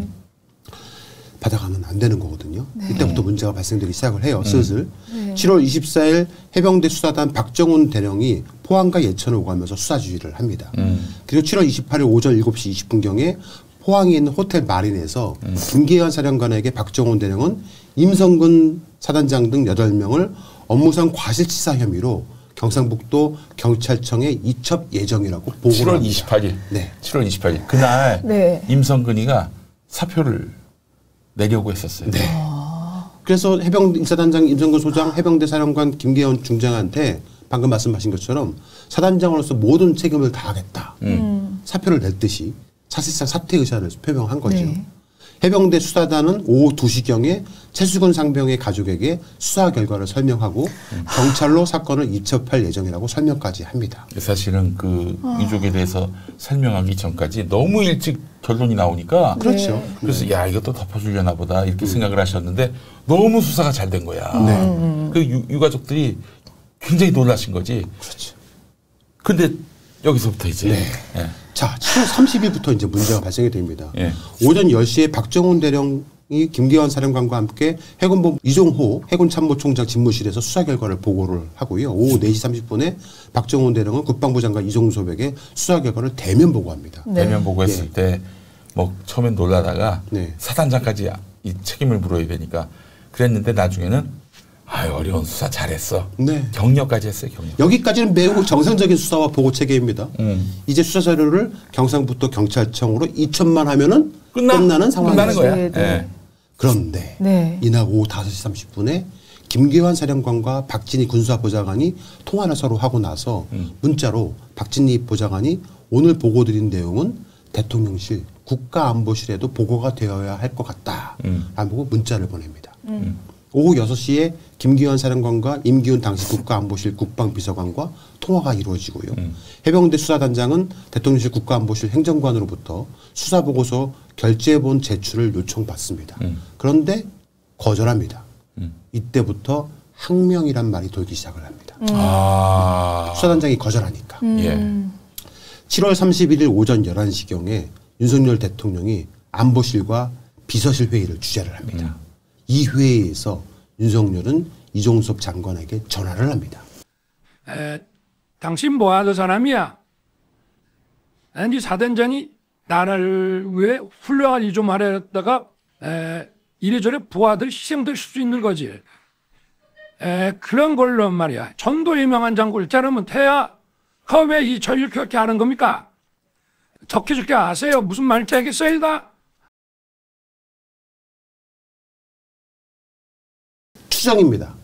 받아가면 안 되는 거거든요. 이때부터 문제가 발생되기 시작을 해요. 슬슬. 7월 24일 해병대 수사단 박정훈 대령이 포항과 예천을 오가면서 수사 지휘를 합니다. 그리고 7월 28일 오전 7시 20분경에 포항에 있는 호텔 마린에서 김계현 사령관에게 박정훈 대령은 임성근 사단장 등 8명을 업무상 과실치사 혐의로 경상북도 경찰청에 이첩 예정이라고 보고를 7월 합니다. 28일. 네. 7월 28일. 그날 임성근이가 사표를 내려고 했었어요. 네. 그래서 해병대 인사단장 임성근 소장, 해병대 사령관 김계현 중장한테 방금 말씀하신 것처럼 사단장으로서 모든 책임을 다하겠다. 사표를 냈듯이 사실상 사퇴 의사를 표명한 거죠. 해병대 수사단은 오후 2시경에 최수근 상병의 가족에게 수사 결과를 설명하고 경찰로 사건을 이첩할 예정이라고 설명까지 합니다. 사실은 그 유족에 대해서 설명하기 전까지 너무 일찍 결론이 나오니까 그렇죠. 그래서 야 이것도 덮어주려나 보다 이렇게 생각을 하셨는데 너무 수사가 잘 된 거야. 그 유가족들이 굉장히 놀라신 거지. 그렇죠. 근데 여기서부터 이제 자, 7월 30일부터 이제 문제가 발생이 됩니다. 오전 10시에 박정훈 대령이 김계환 사령관과 함께 해군본부 이종호 해군참모총장 집무실에서 수사 결과를 보고를 하고요. 오후 4시 30분에 박정훈 대령은 국방부 장관 이종섭에게 수사 결과를 대면 보고합니다. 대면 보고했을 때 뭐 처음엔 놀라다가 사단장까지 이 책임을 물어야 되니까 그랬는데 나중에는 어려운 수사 잘했어. 네. 경력까지 했어요. 경력. 여기까지는 매우 정상적인 수사와 보고 체계입니다. 이제 수사 자료를 경상북도 경찰청으로 이천만 하면은 끝나는 상황이에요. 끝나는 거야. 네. 그런데 이날 오후 5시 30분에 김계환 사령관과 박진희 군수사보좌관이 통화를 서로 하고 나서 문자로 박진희 보좌관이 오늘 보고드린 내용은 대통령실 국가안보실에도 보고가 되어야 할 것 같다. 라고 문자를 보냅니다. 오후 6시에 김기환 사령관과 임기훈 당시 국가안보실 국방비서관과 통화가 이루어지고요. 해병대 수사단장은 대통령실 국가안보실 행정관으로부터 수사보고서 결재본 제출을 요청받습니다. 그런데 거절합니다. 이때부터 항명이란 말이 돌기 시작을 합니다. 수사단장이 거절하니까. 7월 31일 오전 11시경에 윤석열 대통령이 안보실과 비서실 회의를 주재를 합니다. 이 회의에서 윤석열은 이종섭 장관에게 전화를 합니다. 당신 뭐 하던 사람이야? 네 사단장이 나라를 위해 훌륭한 일 좀 하려다가 이래저래 부하들 희생될 수 있는 거지. 그런 걸로 말이야. 전도 유명한 장군을 자르면 태야. 왜 이 저를 그렇게 하는 겁니까? 적해줄게 아세요? 무슨 말인지 알겠어요? 추정입니다.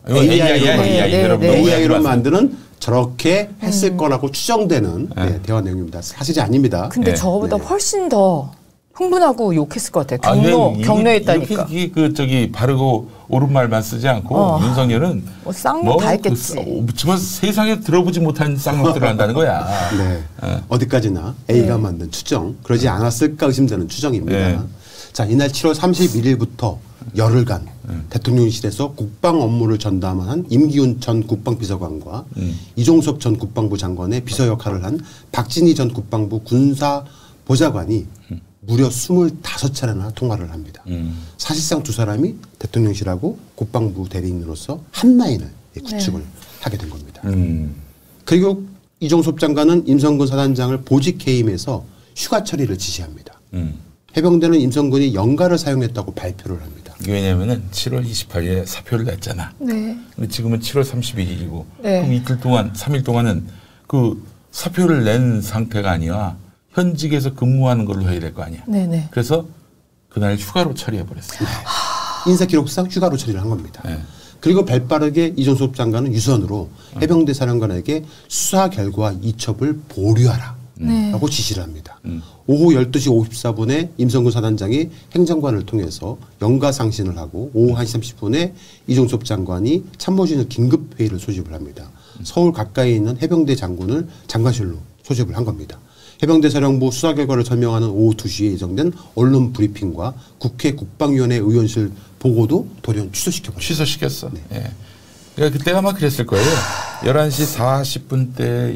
AI로 만드는 저렇게 했을 거라고 추정되는 대화 내용입니다. 사실이 아닙니다. 근데 저거보다 훨씬 더 흥분하고 욕했을 것 같아요. 경로했다니까. 저기 바르고 옳은 말만 쓰지 않고 윤석열은 쌍욕 다 했겠지. 정말 세상에 들어보지 못한 쌍욕들을 한다는 거야. 어디까지나 A가 만든 추정, 그러지 않았을까 의심되는 추정입니다. 자, 이날 7월 31일부터 열흘간 대통령실에서 국방 업무를 전담한 임기훈 전 국방비서관과 이종섭 전 국방부 장관의 비서 역할을 한 박진희 전 국방부 군사보좌관이 무려 25차례나 통화를 합니다. 사실상 두 사람이 대통령실하고 국방부 대리인으로서 한 라인을 구축을 하게 된 겁니다. 그리고 이종섭 장관은 임성근 사단장을 보직 해임해서 휴가 처리를 지시합니다. 해병대는 임성근이 연가를 사용했다고 발표를 합니다. 왜냐하면 7월 28일에 사표를 냈잖아. 근데 지금은 7월 31일이고 그럼 이틀 동안 3일 동안은 그 사표를 낸 상태가 아니라 현직에서 근무하는 걸로 해야 될 거 아니야. 그래서 그날 휴가로 처리해버렸어요. 인사기록상 휴가로 처리를 한 겁니다. 그리고 발빠르게 이종섭 장관은 유선으로 해병대 사령관에게 수사 결과 이첩을 보류하라 라고 지시를 합니다. 오후 12시 54분에 임성근 사단장이 행정관을 통해서 연가상신을 하고 오후 1시 30분에 이종섭 장관이 참모진을 긴급회의를 소집을 합니다. 서울 가까이 있는 해병대 장군을 장관실로 소집을 한 겁니다. 해병대 사령부 수사 결과를 설명하는 오후 2시에 예정된 언론 브리핑과 국회 국방위원회 의원실 보고도 돌연 취소시켜버렸어요. 취소시켰어. 그러니까 그때 아마 그랬을 거예요. 11시 40분 때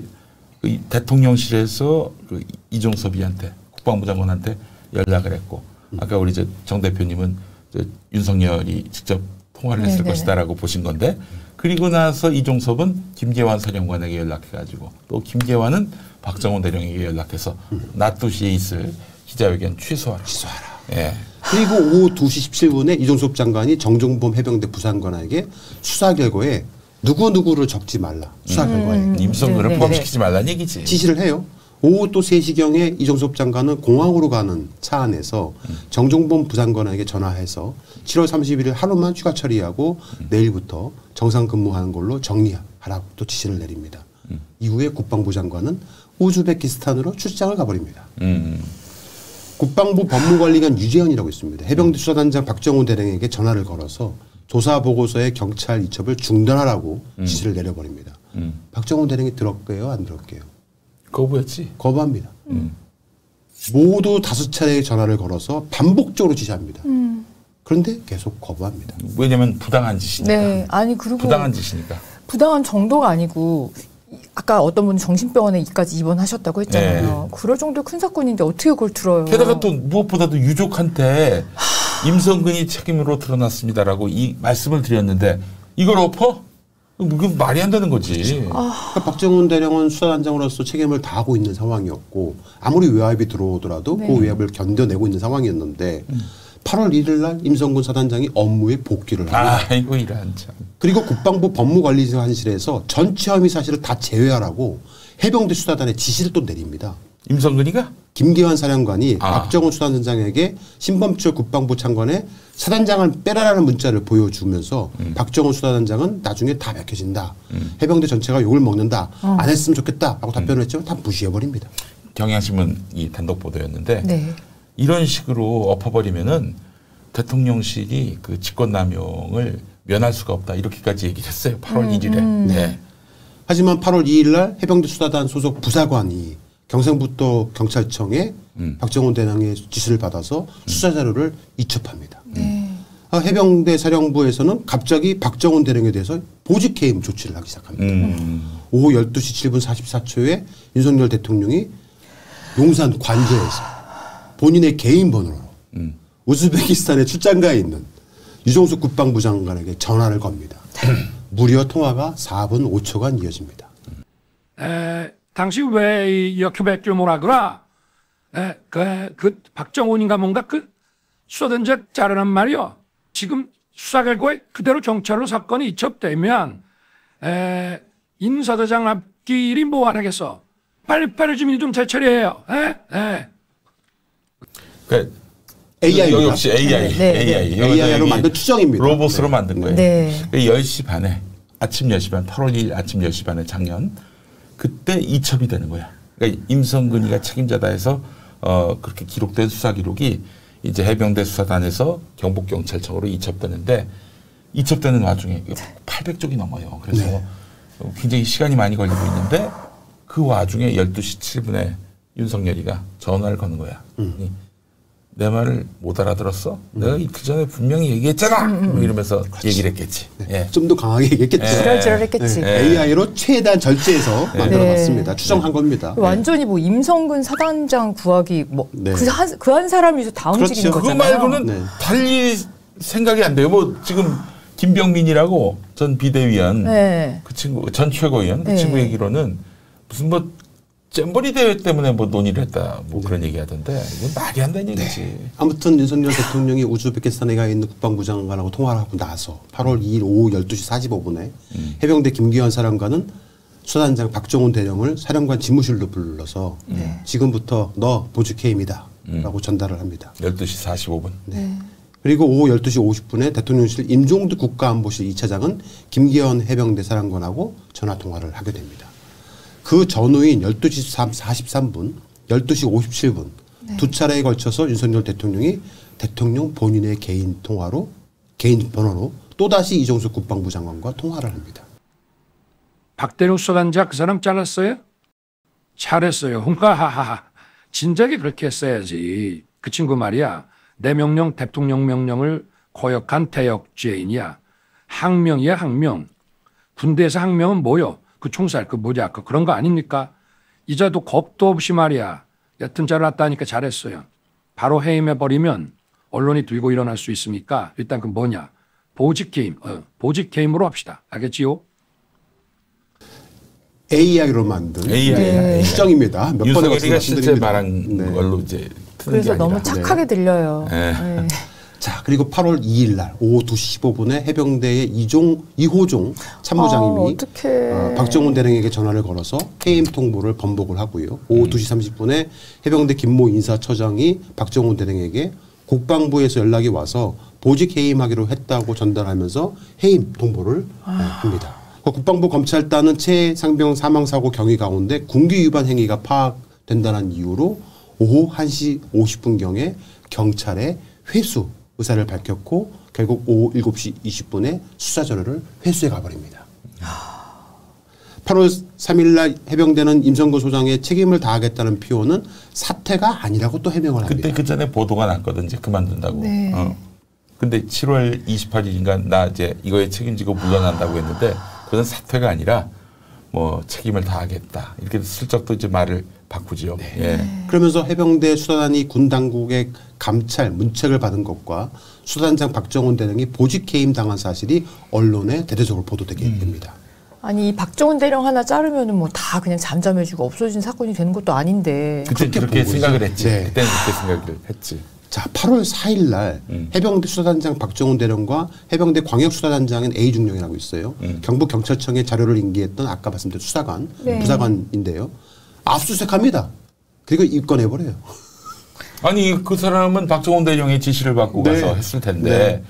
대통령실에서 그 이종섭이한테 국방부 장관한테 연락을 했고 아까 우리 정 대표님은 윤석열이 직접 통화를 했을 것이다라고 보신 건데 그리고 나서 이종섭은 김계환 사령관에게 연락해가지고 또 김계환은 박정훈 대령에게 연락해서 낮 2시에 있을 기자회견 취소하라. 그리고 오후 2시 17분에 이종섭 장관이 정종범 해병대 부산관에게 수사 결과에 누구누구를 적지 말라. 수사 결과에. 임성근을 포함시키지 말라는 얘기지. 지시를 해요. 오후 또 3시경에 이종섭 장관은 공항으로 가는 차 안에서 정종범 부산관에게 전화해서 7월 31일 하루만 휴가 처리하고 내일부터 정상 근무하는 걸로 정리하라고 또 지시를 내립니다. 이후에 국방부 장관은 우즈베키스탄으로 출장을 가버립니다. 국방부 법무관리관 유재현이라고 있습니다. 해병대 수사단장 박정훈 대령에게 전화를 걸어서 조사보고서의 경찰 이첩을 중단하라고 지시를 내려버립니다. 박정훈 대령이 들었게요? 안 들었게요? 거부했지. 거부합니다. 모두 5차례의 전화를 걸어서 반복적으로 지시합니다. 그런데 계속 거부합니다. 왜냐하면 부당한 짓이니까. 아니 그리고 부당한 짓이니까. 부당한 정도가 아니고 아까 어떤 분이 정신병원에까지 입원하셨다고 했잖아요. 그럴 정도 큰 사건인데 어떻게 그걸 들어요. 게다가 또 무엇보다도 유족한테 임성근이 책임으로 드러났습니다라고 이 말씀을 드렸는데 이걸 엎어? 그게 말이 안 되는 거지. 그러니까 박정훈 대령은 수사단장으로서 책임을 다하고 있는 상황이었고 아무리 외압이 들어오더라도 그 외압을 견뎌내고 있는 상황이었는데 8월 1일 날 임성근 사단장이 업무에 복귀를 합니다. 아이고 이런 참. 그리고 국방부 법무관리관실에서 전체 혐의 사실을 다 제외하라고 해병대 수사단에 지시를 또 내립니다. 임성근이가? 김기환 사령관이 박정훈 수사단장에게 신범철 국방부 장관에 사단장을 빼라라는 문자를 보여주면서 박정훈 수사단장은 나중에 다 밝혀진다. 해병대 전체가 욕을 먹는다. 안 했으면 좋겠다. 라고 답변을 했지만 다 무시해버립니다. 경향신문이 단독 보도였는데 네. 이런 식으로 엎어버리면은 대통령실이 그 직권남용을 면할 수가 없다. 이렇게까지 얘기를 했어요. 8월 1일에. 네. 하지만 8월 2일 날 해병대 수사단 소속 부사관이 경상북도 경찰청에 박정훈 대령의 지시를 받아서 수사 자료를 이첩합니다. 해병대 사령부에서는 갑자기 박정훈 대령에 대해서 보직 해임 조치를 하기 시작합니다. 오후 12시 7분 44초에 윤석열 대통령이 용산 관저에서 본인의 개인 번호로 우즈베키스탄에 출장가에 있는 유종숙 국방부 장관에게 전화를 겁니다. 무려 통화가 4분 5초간 이어집니다. 당시 왜 역효백 규모라 그라? 그 박정훈인가 뭔가 그 수사단장 자르란 말이요. 지금 수사 결과에 그대로 경찰로 사건이 이첩되면 임사대장 앞길이 뭐 안 하겠어? 빨리빨리 좀 제처리해요. 그러니까 AI 역시 AI, AI로 만든 추정입니다. 로봇으로 만든 거예요. 네. 10시 반에 아침 10시 반 8월 2일 아침 10시 반에 작년 그때 이첩이 되는 거야. 그러니까 임성근이가 책임자다 해서 그렇게 기록된 수사 기록이 이제 해병대 수사단에서 경북경찰청으로 이첩되는데 이첩되는 와중에 800쪽이 넘어요. 그래서 굉장히 시간이 많이 걸리고 있는데 그 와중에 12시 7분에 윤석열이가 전화를 거는 거야. 내 말을 못 알아들었어? 내가 그 전에 분명히 얘기했잖아. 뭐 이러면서 얘기를 했겠지. 예. 좀 더 강하게 얘기했겠죠. 지랄지랄했겠지. AI로 최대한 절제해서 만들어봤습니다. 추정한 겁니다. 완전히 뭐 임성근 사단장 구하기 뭐 그 한 사람이 다 움직이는 거잖아요. 그거 말고는 달리 생각이 안 돼요. 뭐 지금 김병민이라고 전 비대위원 그 친구 전 최고위원 그 친구 얘기로는 무슨 뭐 잼버리 대회 때문에 뭐 논의를 했다 뭐 그런 얘기하던데 이건 말이 안 되는 얘기지. 아무튼 윤석열 대통령이 우즈베키스탄에 가 있는 국방부 장관하고 통화를 하고 나서 8월 2일 오후 12시 45분에 해병대 김기환 사령관은 수사단장 박정훈 대령을 사령관 집무실로 불러서 지금부터 너 보직 해임이다 라고 전달을 합니다. 12시 45분. 그리고 오후 12시 50분에 대통령실 임종득 국가안보실 2차장은 김기환 해병대 사령관하고 전화 통화를 하게 됩니다. 그 전후인 12시 43분, 12시 57분 두 차례에 걸쳐서 윤석열 대통령이 대통령 본인의 개인 번호로 또다시 이종석 국방부 장관과 통화를 합니다. 박대령 수사단장 그 사람 잘랐어요? 잘했어요. 하하하. 진작에 그렇게 했어야지. 그 친구 말이야. 내 명령 대통령 명령을 거역한 대역죄인이야. 항명이야 항명. 군대에서 항명은 뭐요? 그 총살 그 뭐냐 그 그런 거 아닙니까? 이자도 겁도 없이 말이야. 여튼 잘랐다니까 잘했어요. 바로 해임해버리면 언론이 들고 일어날 수 있으니까 일단 그 뭐냐. 보직 해임. 보직 해임으로 합시다. 알겠지요? AI로 만든 추정입니다. 몇 번에 걸쳐서 실제 말한 걸로 이제 그래서 너무 착하게 들려요. 자, 그리고 8월 2일 날 오후 2시 15분에 해병대의 이호종 참모장님이 박정훈 대령에게 전화를 걸어서 해임 통보를 번복을 하고요. 오후 2시 30분에 해병대 김모 인사처장이 박정훈 대령에게 국방부에서 연락이 와서 보직 해임하기로 했다고 전달하면서 해임 통보를 합니다. 국방부 검찰단은 최상병 사망사고 경위 가운데 군기 위반 행위가 파악된다는 이유로 오후 1시 50분경에 경찰에 회수 의사를 밝혔고 결국 오후 7시 20분에 수사 자료를 회수해 가버립니다. 8월 3일 날 해병대는 임성근 소장의 책임을 다하겠다는 표현은 사퇴가 아니라고 또 해명을 합니다. 그때 그 전에 보도가 났거든 이제 그만둔다고. 근데 7월 28일인가 나 이제 이거에 책임지고 물러난다고 했는데 그건 사퇴가 아니라 뭐 책임을 다하겠다 이렇게 슬쩍 또 이제 말을 바꾸지요. 그러면서 해병대 수사단이 군 당국의 감찰 문책을 받은 것과 수사단장 박정훈 대령이 보직 해임 당한 사실이 언론에 대대적으로 보도되게 됩니다. 아니 이 박정훈 대령 하나 자르면은 뭐 다 그냥 잠잠해지고 없어진 사건이 되는 것도 아닌데. 그때 그렇게 생각을 했지. 그때는 그렇게 생각을 했지. 자, 8월 4일 날 해병대 수사단장 박정훈 대령과 해병대 광역수사단장인 A 중령이라고 있어요. 경북경찰청에 자료를 인계했던 아까 말씀드린 수사관, 네. 부사관인데요. 압수수색합니다. 그리고 입건해버려요. 아니 그 사람은 박정훈 대령의 지시를 받고 네. 가서 했을 텐데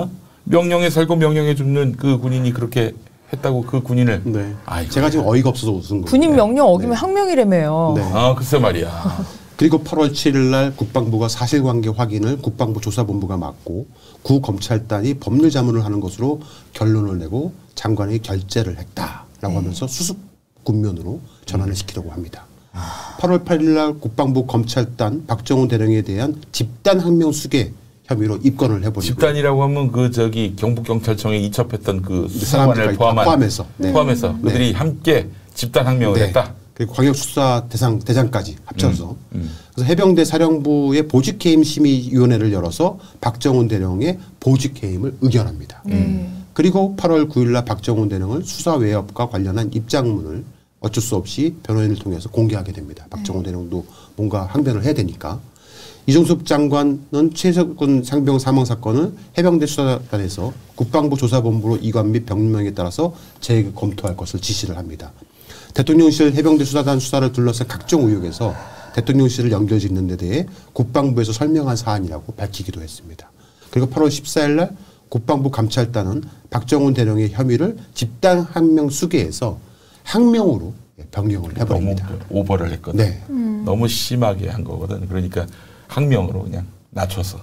명령에 살고 명령에 죽는 그 군인이 그렇게 했다고 그 군인을 아이고. 제가 지금 어이가 없어서 웃은 거예요. 군인 명령 어기면 항명이라며요. 아 글쎄 말이야. 그리고 8월 7일 날 국방부가 사실관계 확인을 국방부 조사본부가 맡고 구검찰단이 법률 자문을 하는 것으로 결론을 내고 장관이 결재를 했다라고 하면서 수습 군면으로 전환을 시키려고 합니다. 8월 8일 날 국방부 검찰단 박정훈 대령에 대한 집단 항명 수괴 혐의로 입건을 해버리고 집단이라고 하면 그 저기 경북경찰청에 이첩했던 그 수사관을 포함해서 그들이 함께 집단 항명을 했다. 그리고 광역수사 대장까지 합쳐서 그래서 해병대 사령부의 보직해임 심의위원회를 열어서 박정훈 대령의 보직해임을 의결합니다. 그리고 8월 9일 날 박정훈 대령을 수사 외압과 관련한 입장문을 어쩔 수 없이 변호인을 통해서 공개하게 됩니다. 박정훈 대령도 뭔가 항변을 해야 되니까. 이종섭 장관은 최석훈 상병 사망 사건을 해병대 수사단에서 국방부 조사본부로 이관 및 병명에 따라서 재검토할 것을 지시를 합니다. 대통령실 해병대 수사단 수사를 둘러싼 각종 의혹에서 대통령실을 연결짓는 데 대해 국방부에서 설명한 사안이라고 밝히기도 했습니다. 그리고 8월 14일 날 국방부 감찰단은 박정훈 대령의 혐의를 집단 항명 수괴해서 항명으로 변경을 해버립니다. 너무 오버를 했거든. 네. 너무 심하게 한 거거든. 그러니까 항명으로 그냥 낮춰서.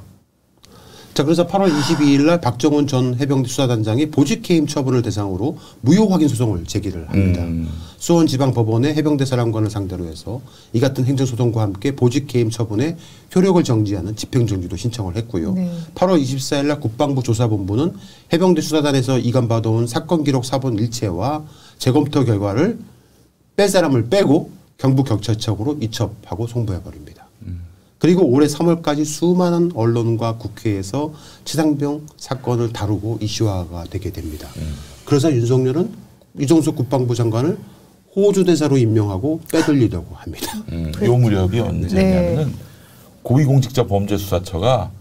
자, 그래서 8월 22일 날 박정훈 전 해병대 수사단장이 보직해임 처분을 대상으로 무효 확인 소송을 제기를 합니다. 수원지방법원의 해병대 사령관을 상대로 해서 이 같은 행정소송과 함께 보직해임 처분의 효력을 정지하는 집행정지도 신청을 했고요. 8월 24일 날 국방부 조사본부는 해병대 수사단에서 이관받아온 사건 기록 사본 일체와 재검토 결과를 뺄 사람을 빼고 경북경찰청으로 이첩하고 송부해버립니다. 그리고 올해 3월까지 수많은 언론과 국회에서 최상병 사건을 다루고 이슈화가 되게 됩니다. 그래서 윤석열은 이종석 국방부 장관을 호주 대사로 임명하고 빼돌리려고 합니다. 요 무렵이 언제냐면은 고위공직자범죄수사처가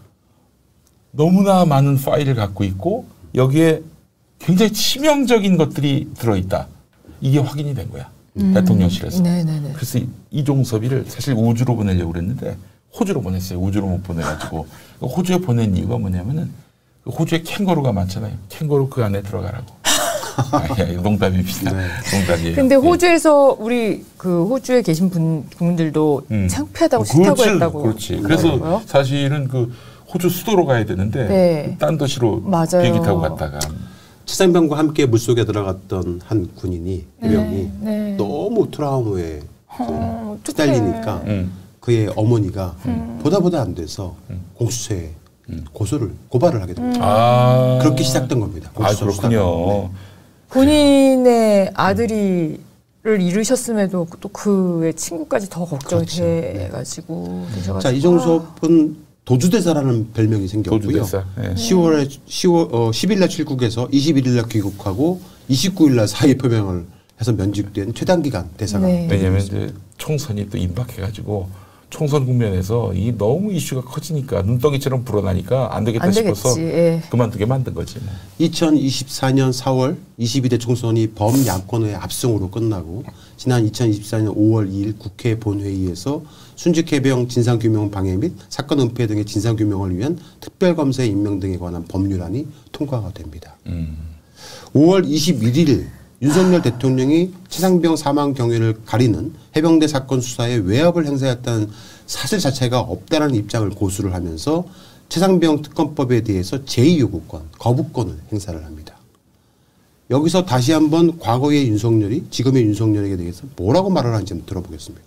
너무나 많은 파일을 갖고 있고 여기에 굉장히 치명적인 것들이 들어있다. 이게 확인이 된 거야. 대통령실에서. 그래서 이종섭이를 사실 우주로 보내려고 그랬는데 호주로 보냈어요. 우주로 못 보내가지고. 호주에 보낸 이유가 뭐냐면은 호주에 캥거루가 많잖아요. 캥거루 그 안에 들어가라고. 농담입니다. 농담이에요. 근데 호주에서 우리 그 호주에 계신 분들도 창피하다고 싫다고 했다고. 그렇지. 그래서 사실은 그 호주 수도로 가야 되는데 딴 도시로 비행기 타고 갔다가. 최상병과 함께 물속에 들어갔던 한 군인이 해병이 너무 트라우마에 시달리니까 그의 어머니가 보다 안 돼서 공수처에 고발을 하게 됩니다. 그렇게 시작된 겁니다. 그렇군요. 본인의 아들이를 잃으셨음에도 또 그의 친구까지 더 걱정이 돼가지고. 자, 이종섭은 도주대사라는 별명이 생겼고요. 도주대사. 10일 날 출국해서 21일 날 귀국하고 29일 날 사의 표명을 해서 면직된 최단기간 대사가. 왜냐하면 이제 총선이 또 임박해가지고 총선 국면에서 이 너무 이슈가 커지니까 눈덩이처럼 불어나니까 안 되겠다 싶어서 그만두게 만든 거지. 2024년 4월 22대 총선이 범야권의 압승으로 끝나고 지난 2024년 5월 2일 국회 본회의에서 순직해병 진상규명 방해 및 사건 은폐 등의 진상규명을 위한 특별검사의 임명 등에 관한 법률안이 통과가 됩니다. 5월 21일 윤석열 대통령이 최상병 사망 경위를 가리는 해병대 사건 수사에 외압을 행사했다는 사실 자체가 없다는 입장을 고수를 하면서 최상병 특검법에 대해서 제2요구권, 거부권을 행사를 합니다. 여기서 다시 한번 과거의 윤석열이 지금의 윤석열에게 대해서 뭐라고 말을 하는지 한번 들어보겠습니다.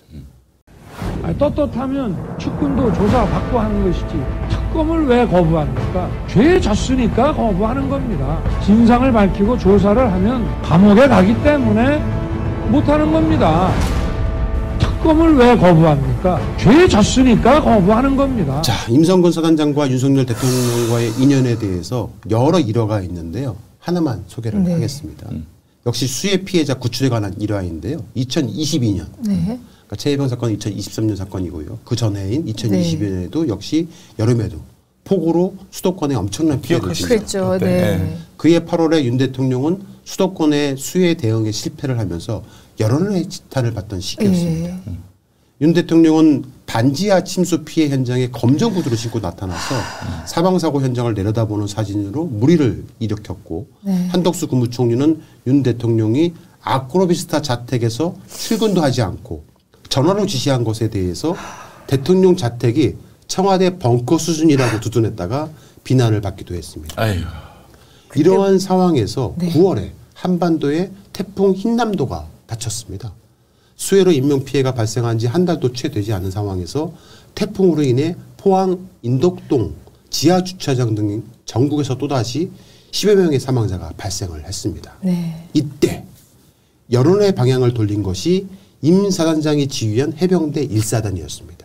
떳떳하면 측근도 조사받고 하는 것이지 특검을 왜 거부합니까? 죄에 졌으니까 거부하는 겁니다. 진상을 밝히고 조사를 하면 감옥에 가기 때문에 못하는 겁니다. 특검을 왜 거부합니까? 죄에 졌으니까 거부하는 겁니다. 자, 임성근 사단장과 윤석열 대통령과의 인연에 대해서 여러 일화가 있는데요. 하나만 소개를 하겠습니다. 역시 수해 피해자 구출에 관한 일화인데요. 2022년 그러니까 최혜병 사건은 2023년 사건이고요. 그 전해인 2020년에도 역시 여름에도 폭우로 수도권에 엄청난 피해를 그랬죠. 네. 그해 8월에 윤 대통령은 수도권의 수해 대응에 실패를 하면서 여론의 지탄을 받던 시기였습니다. 윤 대통령은 반지하 침수 피해 현장에 검정 구두를 신고 나타나서 사망사고 현장을 내려다보는 사진으로 물의를 일으켰고 한덕수 국무총리는 윤 대통령이 아크로비스타 자택에서 출근도 하지 않고 전화로 지시한 것에 대해서 대통령 자택이 청와대 벙커 수준이라고 두둔했다가 비난을 받기도 했습니다. 아유. 이러한 상황에서 9월에 한반도에 태풍 흰남도가 닥쳤습니다. 수해로 인명피해가 발생한 지 한 달도 채 되지 않은 상황에서 태풍으로 인해 포항, 인덕동, 지하주차장 등 전국에서 또다시 10여 명의 사망자가 발생을 했습니다. 이때 여론의 방향을 돌린 것이 임 사단장이 지휘한 해병대 1사단이었습니다.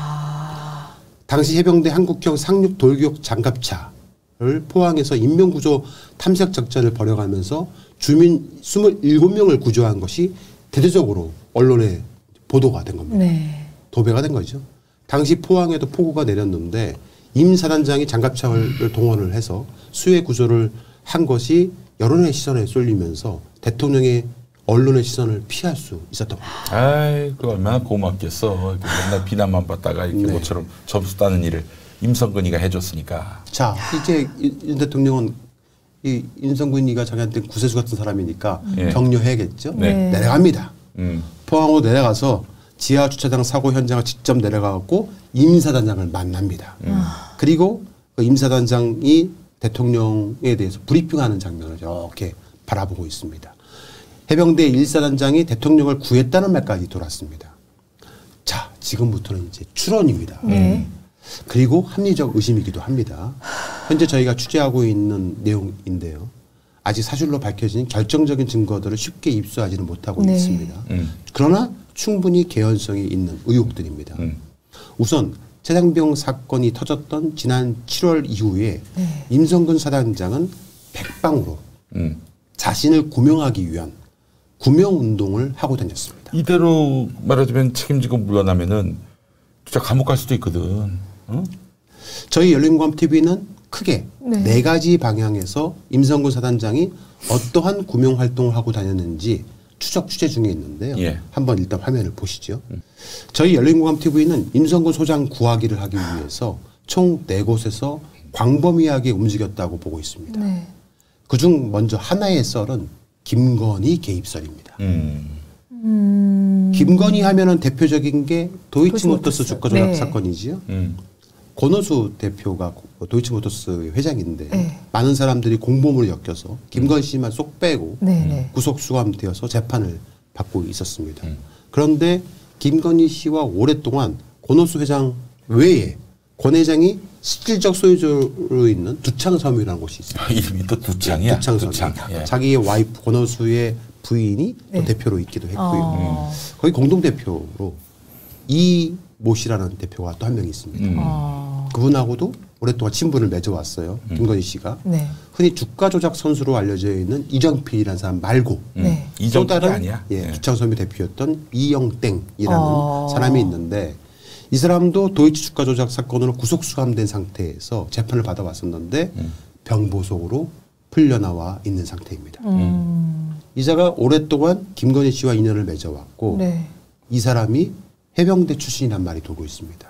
당시 해병대 한국형 상륙 돌격 장갑차를 포항에서 인명구조 탐색 작전을 벌여가면서 주민 27명을 구조한 것이 대대적으로 언론에 보도가 된 겁니다. 도배가 된 거죠. 당시 포항에도 폭우가 내렸는데 임 사단장이 장갑차를 동원을 해서 수해 구조를 한 것이 여론의 시선에 쏠리면서 대통령의 언론의 시선을 피할 수 있었던 겁니다. 아이, 그 얼마나 고맙겠어. 맨날 비난만 받다가 이렇게 모처럼 점수 따는 일을 임성근이가 해줬으니까. 자, 이제 윤 대통령은 이 임성근이가 자기한테 구세주 같은 사람이니까 격려해야겠죠. 내려갑니다. 포항으로 내려가서 지하 주차장 사고 현장을 직접 내려가고 임 사단장을 만납니다. 그리고 그 임 사단장이 대통령에 대해서 브리핑하는 장면을 이렇게 바라보고 있습니다. 해병대 1사단장이 대통령을 구했다는 말까지 돌았습니다. 자, 지금부터는 이제 추론입니다. 그리고 합리적 의심이기도 합니다. 현재 저희가 취재하고 있는 내용인데요. 아직 사실로 밝혀진 결정적인 증거들을 쉽게 입수하지는 못하고 있습니다. 그러나 충분히 개연성이 있는 의혹들입니다. 우선 최장병 사건이 터졌던 지난 7월 이후에 임성근 사단장은 백방으로 자신을 구명하기 위한 구명운동을 하고 다녔습니다. 이대로 말하자면 책임지고 물러나면은 진짜 감옥 갈 수도 있거든. 어? 저희 열린공감TV는 크게 네 가지 방향에서 임성근 사단장이 어떠한 구명 활동을 하고 다녔는지 추적 취재 중에 있는데요. 한번 일단 화면을 보시죠. 저희 열린공감TV는 임성근 소장 구하기를 하기 위해서 총 4곳에서 광범위하게 움직였다고 보고 있습니다. 그중 먼저 하나의 썰은 김건희 개입설입니다. 김건희 하면은 대표적인 게 도이치모터스 주가 조작 사건이지요. 권오수 대표가 도이치모터스 회장인데 많은 사람들이 공범으로 엮여서 김건희 씨만 쏙 빼고 구속 수감되어서 재판을 받고 있었습니다. 그런데 김건희 씨와 오랫동안 권오수 회장 외에 권 회장이 실질적 소유주로 있는 두창섬유라는 곳이 있습니다. 이름이 또 두창이야? 두창섬유. 자기의 와이프 권오수의 부인이 또 대표로 있기도 했고요. 거기 공동대표로 이모 씨라는 대표가 또 한 명 있습니다. 그분하고도 오랫동안 친분을 맺어왔어요. 김건희 씨가. 흔히 주가 조작 선수로 알려져 있는 이정필이라는 사람 말고 또 다른 아니야. 두창섬유 대표였던 이영땡이라는 사람이 있는데 이 사람도 도이치 주가 조작 사건으로 구속 수감된 상태에서 재판을 받아왔었는데 병보석으로 풀려나와 있는 상태입니다. 이자가 오랫동안 김건희 씨와 인연을 맺어왔고 이 사람이 해병대 출신이란 말이 돌고 있습니다.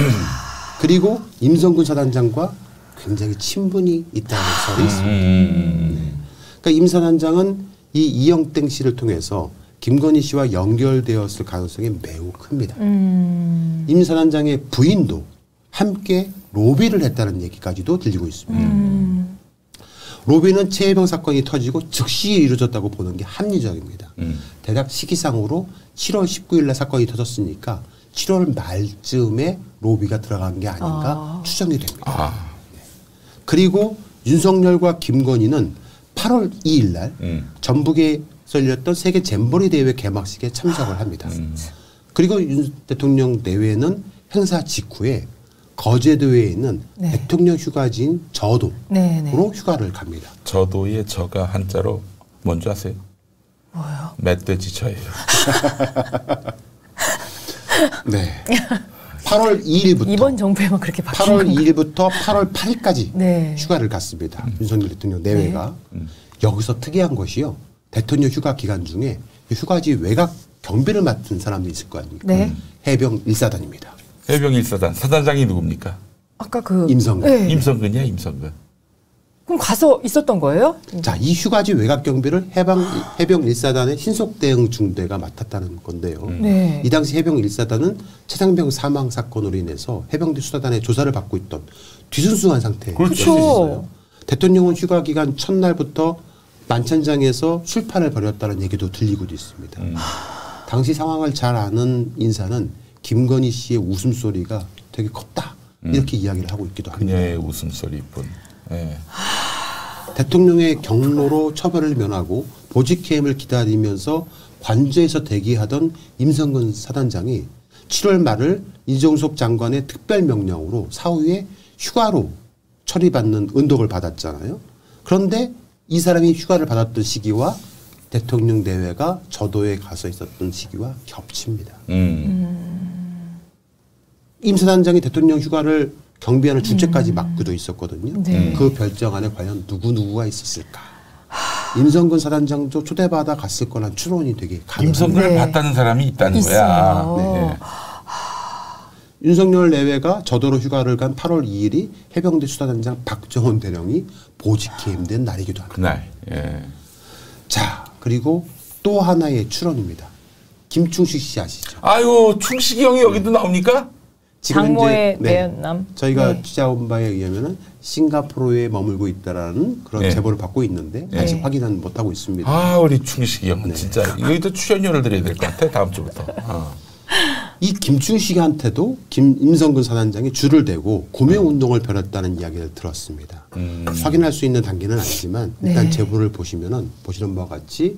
그리고 임성근 사단장과 굉장히 친분이 있다는 설이 있습니다. 그러니까 임 사단장은 이 이영땡 씨를 통해서 김건희 씨와 연결되었을 가능성이 매우 큽니다. 임 사단장의 부인도 함께 로비를 했다는 얘기까지도 들리고 있습니다. 로비는 최혜병 사건이 터지고 즉시 이루어졌다고 보는 게 합리적입니다. 대략 시기상으로 7월 19일 날 사건이 터졌으니까 7월 말쯤에 로비가 들어간 게 아닌가 추정이 됩니다. 그리고 윤석열과 김건희는 8월 2일 날 전북에 열렸던 세계 잼버리 대회 개막식에 참석을 합니다. 그리고 윤 대통령 내외는 행사 직후에 거제도에 있는 대통령 휴가지인 저도로 휴가를 갑니다. 저도의 저가 한자로 뭔지 아세요? 뭐요? 멧돼지 저예요. 네. 8월 2일부터 이번 정부에만 그렇게 바뀐 8월 건가요? 2일부터 8월 8일까지 네. 휴가를 갔습니다. 윤석열 대통령 내외가. 여기서 특이한 것이요. 대통령 휴가 기간 중에 휴가지 외곽 경비를 맡은 사람도 있을 거 아닙니까? 네. 해병 1사단입니다. 해병 1사단 사단장이 누굽니까? 아까 그 임성근. 네. 임성근이야, 임성근. 그럼 가서 있었던 거예요? 자, 이 휴가지 외곽 경비를 해병 1사단의 신속 대응 중대가 맡았다는 건데요. 네. 이 당시 해병 1사단은 최상병 사망 사건으로 인해서 해병대 수사단의 조사를 받고 있던 뒤숭숭한 상태에 있었어요. 대통령은 휴가 기간 첫날부터 만찬장에서 술판을 벌였다는 얘기도 들리고도 있습니다. 당시 상황을 잘 아는 인사는 김건희 씨의 웃음소리가 되게 컸다. 이렇게 이야기를 하고 있기도 합니다. 그녀의 웃음소리뿐. 네. 대통령의 경로로 처벌을 면하고 보직해임을 기다리면서 관저에서 대기하던 임성근 사단장이 7월 말을 이종석 장관의 특별명령으로 사후에 휴가로 처리받는 은덕을 받았잖아요. 그런데 이 사람이 휴가를 받았던 시기와 대통령 내외가 저도에 가서 있었던 시기와 겹칩니다. 임 사단장이 대통령 휴가를 경비하는 주체까지 맡고도 있었거든요. 네. 그 별정 안에 과연 누구가 있었을까? 임성근 사단장도 초대받아 갔을 거란 추론이 되게 가능합니다. 임성근을 봤다는 사람이 있다는 거야. 네. 윤석열 내외가 저도로 휴가를 간 8월 2일이 해병대 수사단장 박정원 대령이 보직해임된 날이기도 합니다. 그날. 예. 자, 그리고 또 하나의 출원입니다. 김충식 씨 아시죠? 아유, 충식이 형이 여기도 나옵니까? 장모의 내연남. 저희가 취재한 바에 의하면은 싱가포르에 머물고 있다라는 그런 제보를 받고 있는데 아직 확인은 못하고 있습니다. 아, 우리 충식이 형은 진짜 여기도 출연료를 드려야 될 것 같아. 다음 주부터. 이 김충식한테도 임성근 사단장이 줄을 대고 고명운동을 벌였다는 이야기를 들었습니다. 확인할 수 있는 단계는 아니지만 일단 제보를 보시면은 보시는 바와 같이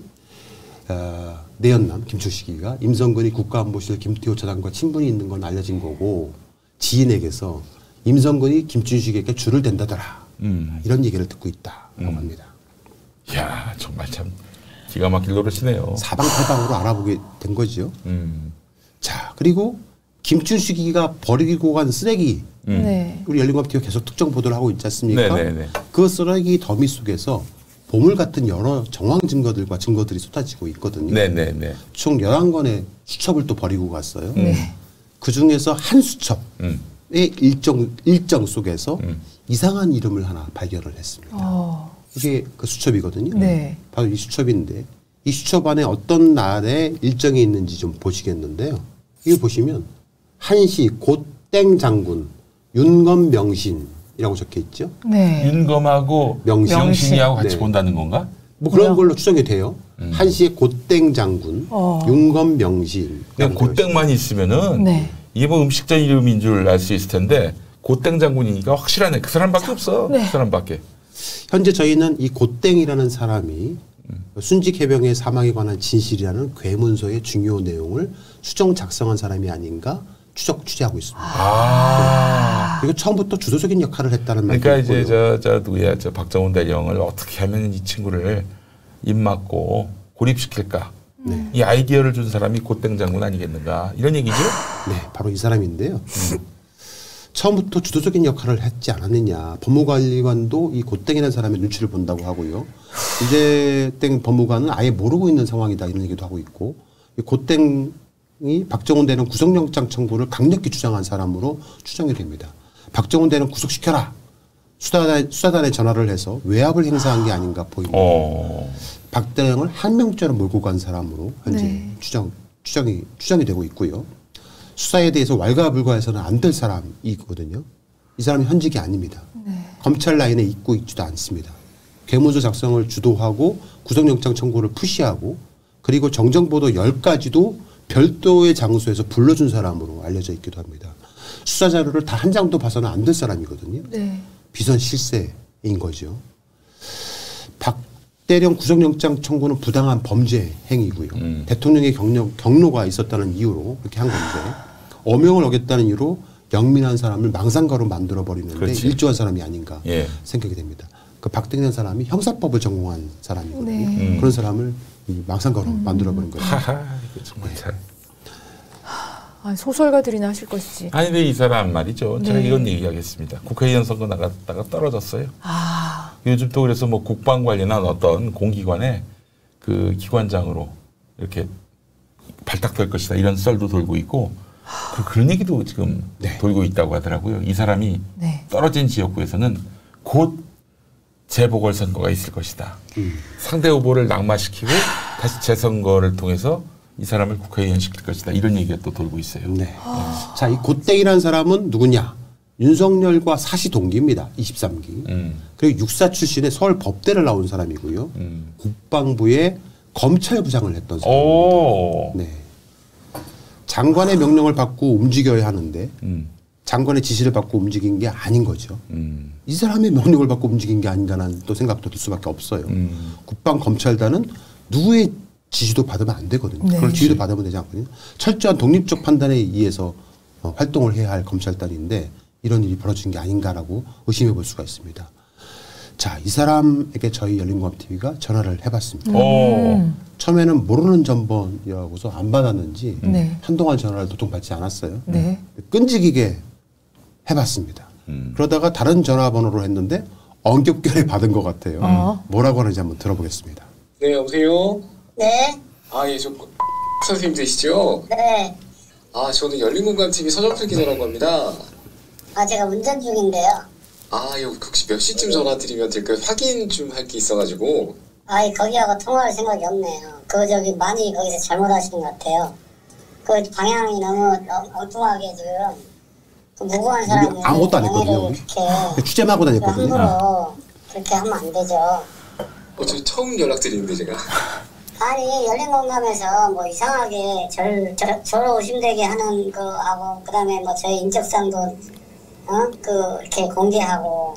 내연남 김충식이가 임성근이 국가안보실 김태호 차장과 친분이 있는 건 알려진 거고 지인에게서 임성근이 김충식에게 줄을 댄다더라 이런 얘기를 듣고 있다고 합니다. 이야, 정말 참 기가 막힐 노릇이네요. 사방팔방으로 알아보게 된 거죠. 자, 그리고 김충식이가 버리고 간 쓰레기 우리 열린국합TV 계속 특정 보도를 하고 있지 않습니까? 그 쓰레기 더미 속에서 보물 같은 여러 정황 증거들과 증거들이 쏟아지고 있거든요. 총 11건의 수첩을 또 버리고 갔어요. 그 중에서 한 수첩의 일정 속에서 이상한 이름을 하나 발견을 했습니다. 이게 그 수첩이거든요. 바로 이 수첩인데 이 수첩 안에 어떤 날에 일정이 있는지 좀 보시겠는데요. 이거 보시면 한시 곧땡 장군 윤검 명신이라고 적혀 있죠. 윤검하고 명신이하고 같이 본다는 건가? 뭐 그런 걸로 추정이 돼요. 한시의 곧땡 장군, 윤검 명신. 그냥 곧땡만 있으면은 이게 뭐 음식점 이름인 줄 알 수 있을 텐데 곧땡 장군이니까 확실하네. 그 사람밖에 없어. 그 사람밖에. 현재 저희는 이 곧땡이라는 사람이 순직 해병의 사망에 관한 진실이라는 괴문서의 중요 내용을 수정 작성한 사람이 아닌가 취재하고 있습니다. 그리고 처음부터 주도적인 역할을 했다는 말도 그러니까 있고요. 이제 저 누구야, 저 박정훈 대령을 어떻게 하면 이 친구를 입 맞고 고립시킬까? 이 아이디어를 준 사람이 곧땡 장군 아니겠는가? 이런 얘기죠? 네, 바로 이 사람인데요. 처음부터 주도적인 역할을 했지 않았느냐. 법무관리관도 이 곧땡이라는 사람의 눈치를 본다고 하고요. 이재땡 법무관은 아예 모르고 있는 상황이다 이런 얘기도 하고 있고 이 곧땡이 박정훈 대령 구속영장 청구를 강력히 주장한 사람으로 추정이 됩니다. 박정훈 대령 구속시켜라. 수사단에 전화를 해서 외압을 행사한 게 아닌가 보입니다. 박 대령을 한명죄로 몰고 간 사람으로 현재 추정이 되고 있고요. 수사에 대해서 왈가불가해서는 안 될 사람이거든요. 이 사람은 현직이 아닙니다. 검찰 라인에 있고 있지도 않습니다. 괴문서 작성을 주도하고 구속영장 청구를 푸시하고 그리고 정정보도 10가지도 별도의 장소에서 불러준 사람으로 알려져 있기도 합니다. 수사 자료를 다 한 장도 봐서는 안 될 사람이거든요. 비선 실세인 거죠. 박 대령 구속영장 청구는 부당한 범죄 행위고요. 대통령의 경로가 있었다는 이유로 그렇게 한 건데 어명을 어겼다는 이유로 영민한 사람을 망상가로 만들어버리는데 일조한 사람이 아닌가 생각이 됩니다. 그 박대령 사람이 형사법을 전공한 사람이거든요. 그런 사람을 망상가로 만들어버린 거죠. 정말 잘. 소설가들이나 하실 것이지. 아니 근데 이 사람 말이죠. 제가 네. 이건 얘기하겠습니다. 국회의원 선거 나갔다가 떨어졌어요. 요즘 또 그래서 뭐 국방 관련한 어떤 공기관에 그 기관장으로 이렇게 발탁될 것이다 이런 썰도 돌고 있고 그런 얘기도 지금 돌고 있다고 하더라고요. 이 사람이 떨어진 지역구에서는 곧 재보궐선거가 있을 것이다. 상대 후보를 낙마시키고 다시 재선거를 통해서 이 사람을 국회의원 시킬 것이다. 이런 얘기가 또 돌고 있어요. 자, 이 고땡이라는 사람은 누구냐? 윤석열과 사시 동기입니다. 23기. 그리고 육사 출신의 서울 법대를 나온 사람이고요. 국방부의 검찰부장을 했던 사람입니다. 네. 장관의 명령을 받고 움직여야 하는데 장관의 지시를 받고 움직인 게 아닌 거죠. 이 사람의 명령을 받고 움직인 게 아닌다는 또 생각도 들 수밖에 없어요. 국방 검찰단은 누구의 지시도 받으면 안 되거든요. 네. 그걸 지시도 받으면 되지 않거든요. 철저한 독립적 판단에 의해서 활동을 해야 할 검찰단인데 이런 일이 벌어진 게 아닌가라고 의심해 볼 수가 있습니다. 자, 이 사람에게 저희 열린공감TV가 전화를 해봤습니다. 처음에는 모르는 전번이라고서 안 받았는지 한동안 전화를 도통 받지 않았어요. 끈질기게 해봤습니다. 그러다가 다른 전화번호로 했는데 엉겹결에 받은 것 같아요. 뭐라고 하는지 한번 들어보겠습니다. 네, 여보세요? 네. 아, 예, 저 선생님 되시죠? 네. 아, 저는 열린공감TV 서정필 기자라고 합니다. 아, 제가 운전 중인데요. 아, 혹시 몇 시쯤 전화 드리면 될까요? 확인 좀 할 게 있어가지고. 아, 거기하고 통화할 생각이 없네요. 많이 거기서 잘못하시는 것 같아요. 그 방향이 너무 엉뚱하게 지금 그 무고한 사람이 아무것도 안 했거든요. 취재만 하고 다녔거든요. 함부로 그렇게 하면 안 되죠. 저 처음 연락드리는데 제가. 아니, 열린공감에서 뭐 이상하게 저를 의심되게 하는 거하고 그다음에 뭐 저희 인적사항도 이렇게 공개하고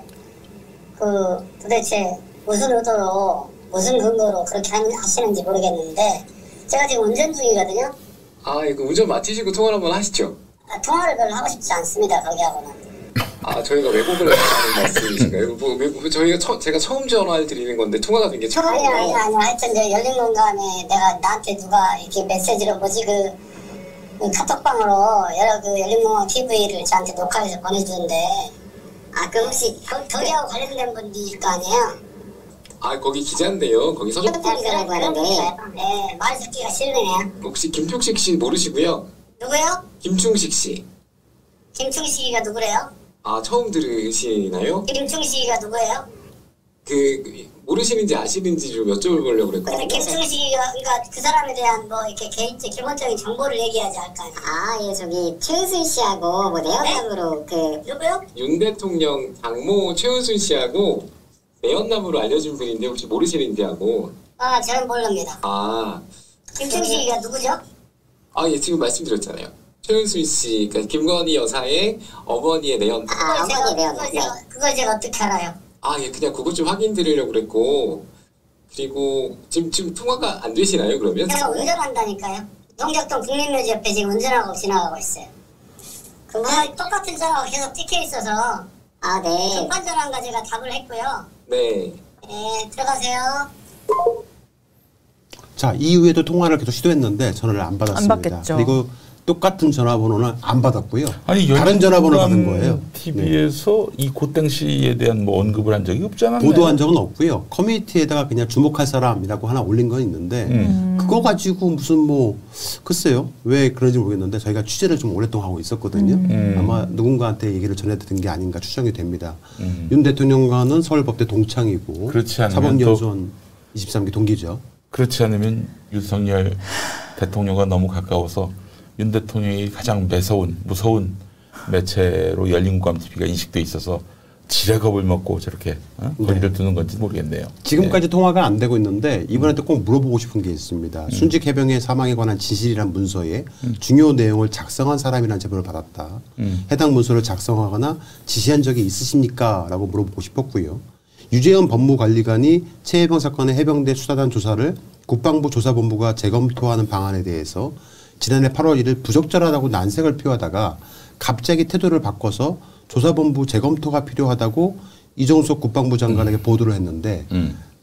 도대체 무슨 의도로 무슨 근거로 그렇게 하시는지 모르겠는데 제가 지금 운전 중이거든요. 아, 이거 운전 맡으시고 통화를 한번 하시죠. 통화를 별로 하고 싶지 않습니다. 거기하고는. 아, 저희가 왜곡을 하는 말씀이신가요? 제가 처음 전화를 드리는 건데 통화가 된 게 처음이에요. 아니, 하여튼 열린공감에 나한테 누가 이렇게 메시지로 그 카톡방으로 여러 열린공감 TV를 저한테 녹화해서 보내주는데 그 혹시 거기하고 관련된 분일 거 아니에요? 아, 거기 기자인데요. 거기 서정필 기자라고 하는데 네, 말 듣기가 싫네요. 혹시 김충식 씨 모르시고요? 누구요? 김충식 씨. 김충식이가 누구래요? 아, 처음 들으시나요? 김충식이가 누구예요? 모르시는지 아시는지 좀 여쭤보려고 그랬거든요. 근데 김충식이가 그 사람에 대한 뭐 이렇게 개인적 기본적인 정보를 얘기하지 않을까요? 최은순 씨하고 뭐 내연남으로 누구요? 윤 대통령 장모 최은순 씨하고 내연남으로 알려진 분인데 혹시 모르시는지 하고. 아, 저는 모릅니다. 아. 김충식이가 누구죠? 아, 예, 지금 말씀드렸잖아요. 최은순 씨, 그러니까 김건희 여사의 어머니의 내연남. 어머니의 내연남. 그걸 제가 어떻게 알아요? 아, 예, 그냥 그것 좀 확인 드리려고 그랬고. 그리고 지금 통화가 안 되시나요, 그러면? 제가 운전한다니까요. 동작동 국민묘지 옆에 지금 운전하고 지나가고 있어요. 똑같은 전화가 계속 찍혀 있어서. 아, 네. 급한 전화인가 제가 답을 했고요. 네. 네, 들어가세요. 자, 이후에도 통화를 계속 시도했는데 전화를 안 받았습니다. 안 받겠죠. 그리고 똑같은 전화번호는 안 받았고요. 아니, 다른 전화번호 받은 거예요. TV에서 이 고땡 씨에 대한 뭐 언급을 한 적이 없잖아요. 보도한 적은 없고요. 커뮤니티에다가 그냥 주목할 사람이라고 하나 올린 건 있는데 그거 가지고 무슨 글쎄요. 왜 그런지 모르겠는데 저희가 취재를 좀 오랫동안 하고 있었거든요. 아마 누군가한테 얘기를 전해드린 게 아닌가 추정이 됩니다. 윤 대통령과는 서울법대 동창이고 사법연수원 23기 동기죠. 그렇지 않으면 윤석열 대통령과 너무 가까워서 윤 대통령이 가장 무서운 매체로 열린공감TV가 인식돼 있어서 지레겁을 먹고 저렇게 거리를 두는 건지 모르겠네요. 지금까지 통화가 안 되고 있는데 이분한테 꼭 물어보고 싶은 게 있습니다. 순직 해병의 사망에 관한 진실이란 문서에 중요 내용을 작성한 사람이라는 제보를 받았다. 해당 문서를 작성하거나 지시한 적이 있으십니까? 라고 물어보고 싶었고요. 유재현 법무관리관이 최해병 사건의 해병대 수사단 조사를 국방부 조사본부가 재검토하는 방안에 대해서 지난해 8월 1일 부적절하다고 난색을 표하다가 갑자기 태도를 바꿔서 조사본부 재검토가 필요하다고 이종석 국방부 장관에게 보도를 했는데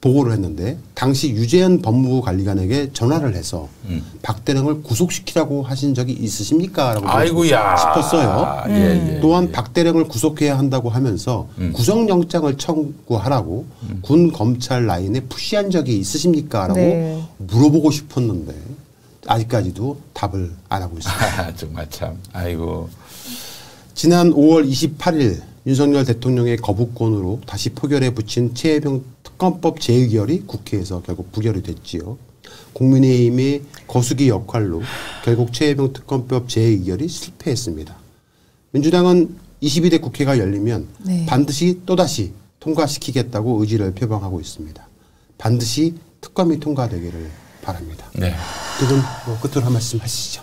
보고를 했는데 당시 유재현 법무부 관리관에게 전화를 해서 박대령을 구속시키라고 하신 적이 있으십니까? 라고 아이고야. 싶었어요. 예. 또한 박대령을 구속해야 한다고 하면서 구속영장을 청구하라고 군 검찰 라인에 푸시한 적이 있으십니까? 라고 물어보고 싶었는데 아직까지도 답을 안 하고 있습니다. 정말 참. 아이고. 지난 5월 28일 윤석열 대통령의 거부권으로 다시 표결에 붙인 최혜병 특검법 재의결이 국회에서 결국 부결이 됐지요. 국민의힘의 거수기 역할로 결국 최혜병 특검법 재의결이 실패했습니다. 민주당은 22대 국회가 열리면 반드시 또다시 통과시키겠다고 의지를 표방하고 있습니다. 반드시 특검이 통과되기를 바랍니다. 네. 두 분 끝으로 한 말씀 하시죠.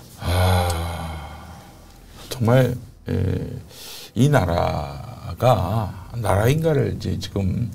정말 이 나라가 나라인가를 이제 지금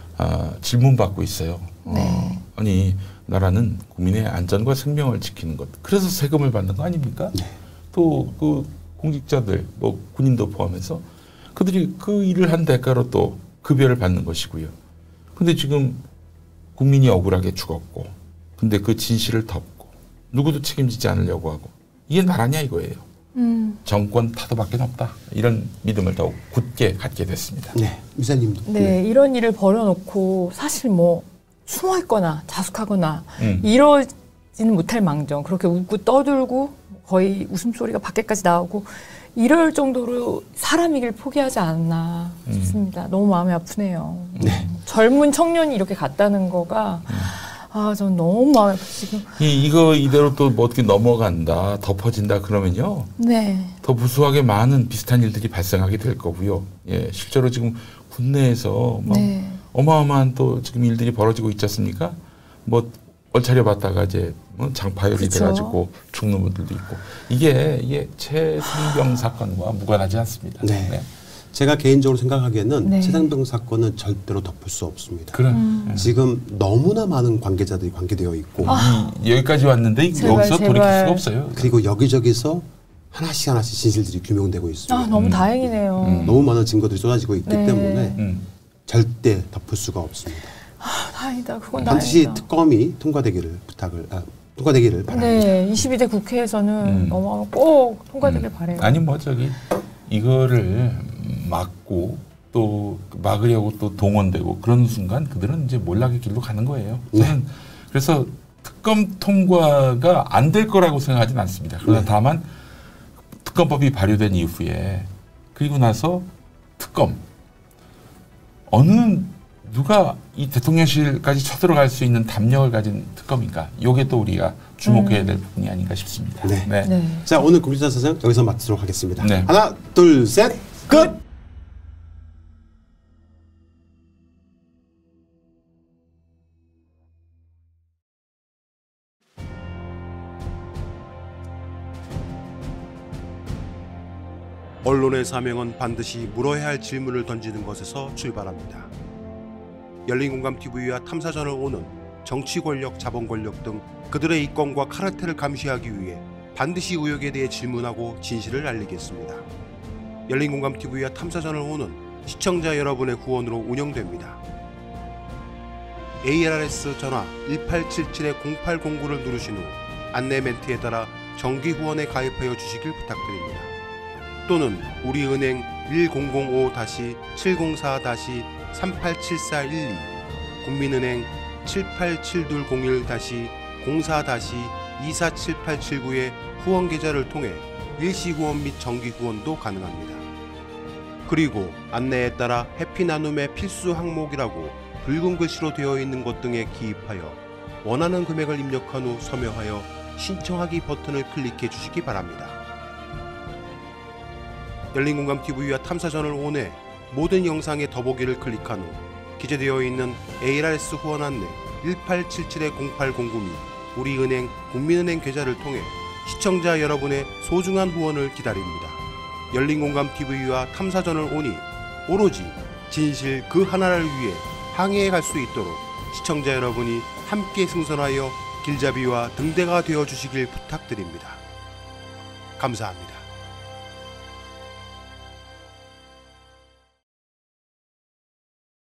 질문받고 있어요. 아니 나라는 국민의 안전과 생명을 지키는 것. 그래서 세금을 받는 거 아닙니까? 또 그 공직자들, 뭐 군인도 포함해서 그들이 그 일을 한 대가로 또 급여를 받는 것이고요. 근데 지금 국민이 억울하게 죽었고, 근데 그 진실을 덮고 누구도 책임지지 않으려고 하고 이게 나라냐 이거예요. 정권 타도밖에 없다. 이런 믿음을 더욱 굳게 갖게 됐습니다. 네, 이사님도. 네, 이런 일을 벌여놓고 사실 뭐 숨어 있거나 자숙하거나 이러지는 못할 망정 그렇게 웃고 떠들고 거의 웃음소리가 밖에까지 나오고 이럴 정도로 사람이길 포기하지 않았나 싶습니다. 너무 마음이 아프네요. 젊은 청년이 이렇게 갔다는 거가 전 너무 마음이 아프고 지금. 이거 이대로 또 뭐 어떻게 넘어간다, 덮어진다 그러면요. 더 무수하게 많은 비슷한 일들이 발생하게 될 거고요. 예, 실제로 지금 국내에서 막 어마어마한 또 지금 일들이 벌어지고 있지 않습니까? 뭐 얼차려 봤다가 이제 장파열이 돼가지고 죽는 분들도 있고 이게 최상병 사건과 무관하지 않습니다. 제가 개인적으로 생각하기에는 최상병 사건은 절대로 덮을 수 없습니다. 지금 너무나 많은 관계자들이 관계되어 있고 여기까지 왔는데 여기서 돌이킬 수가 없어요. 그리고 여기저기서 하나씩 진실들이 규명되고 있습니다. 너무 다행이네요. 너무 많은 증거들이 쏟아지고 있기 때문에 절대 덮을 수가 없습니다. 다행이다. 그건 반드시 다행이다. 특검이 통과되기를 바랍니다. 네, 22대 국회에서는 너무 꼭 통과되길 바래요. 아니 뭐 이거를 막고 또 막으려고 또 동원되고 그런 순간 그들은 이제 몰락의 길로 가는 거예요. 저는 그래서 특검 통과가 안 될 거라고 생각하진 않습니다. 그러나 다만 특검법이 발효된 이후에 그리고 나서 특검 누가 이 대통령실까지 쳐들어갈 수 있는 담력을 가진 특검인가? 이게 또 우리가 주목해야 될 부분이 아닌가 싶습니다. 자, 오늘 국리사 사장 여기서 마치도록 하겠습니다. 네. 하나, 둘, 셋, 끝! 언론의 사명은 반드시 물어야 할 질문을 던지는 것에서 출발합니다. 열린공감TV와 탐사전을 오는 정치 권력, 자본 권력 등 그들의 이권과 카르텔을 감시하기 위해 반드시 의혹에 대해 질문하고 진실을 알리겠습니다. 열린공감TV와 탐사전을 오는 시청자 여러분의 후원으로 운영됩니다. ARS 전화 1877-0809를 누르신 후 안내 멘트에 따라 정기 후원에 가입하여 주시길 부탁드립니다. 또는 우리은행 1005-704-387412 국민은행 787201-04-247879의 후원 계좌를 통해 일시 후원 및 정기 후원도 가능합니다. 그리고 안내에 따라 해피나눔의 필수 항목이라고 붉은 글씨로 되어 있는 것 등에 기입하여 원하는 금액을 입력한 후 서명하여 신청하기 버튼을 클릭해 주시기 바랍니다. 열린공감TV와 탐사전을 온해 모든 영상의 더보기를 클릭한 후 기재되어 있는 ARS 후원 안내 1877-0809 및 우리은행 국민은행 계좌를 통해 시청자 여러분의 소중한 후원을 기다립니다. 열린공감TV와 탐사전을 오니 오로지 진실 그 하나를 위해 항해해 갈 수 있도록 시청자 여러분이 함께 승선하여 길잡이와 등대가 되어 주시길 부탁드립니다. 감사합니다.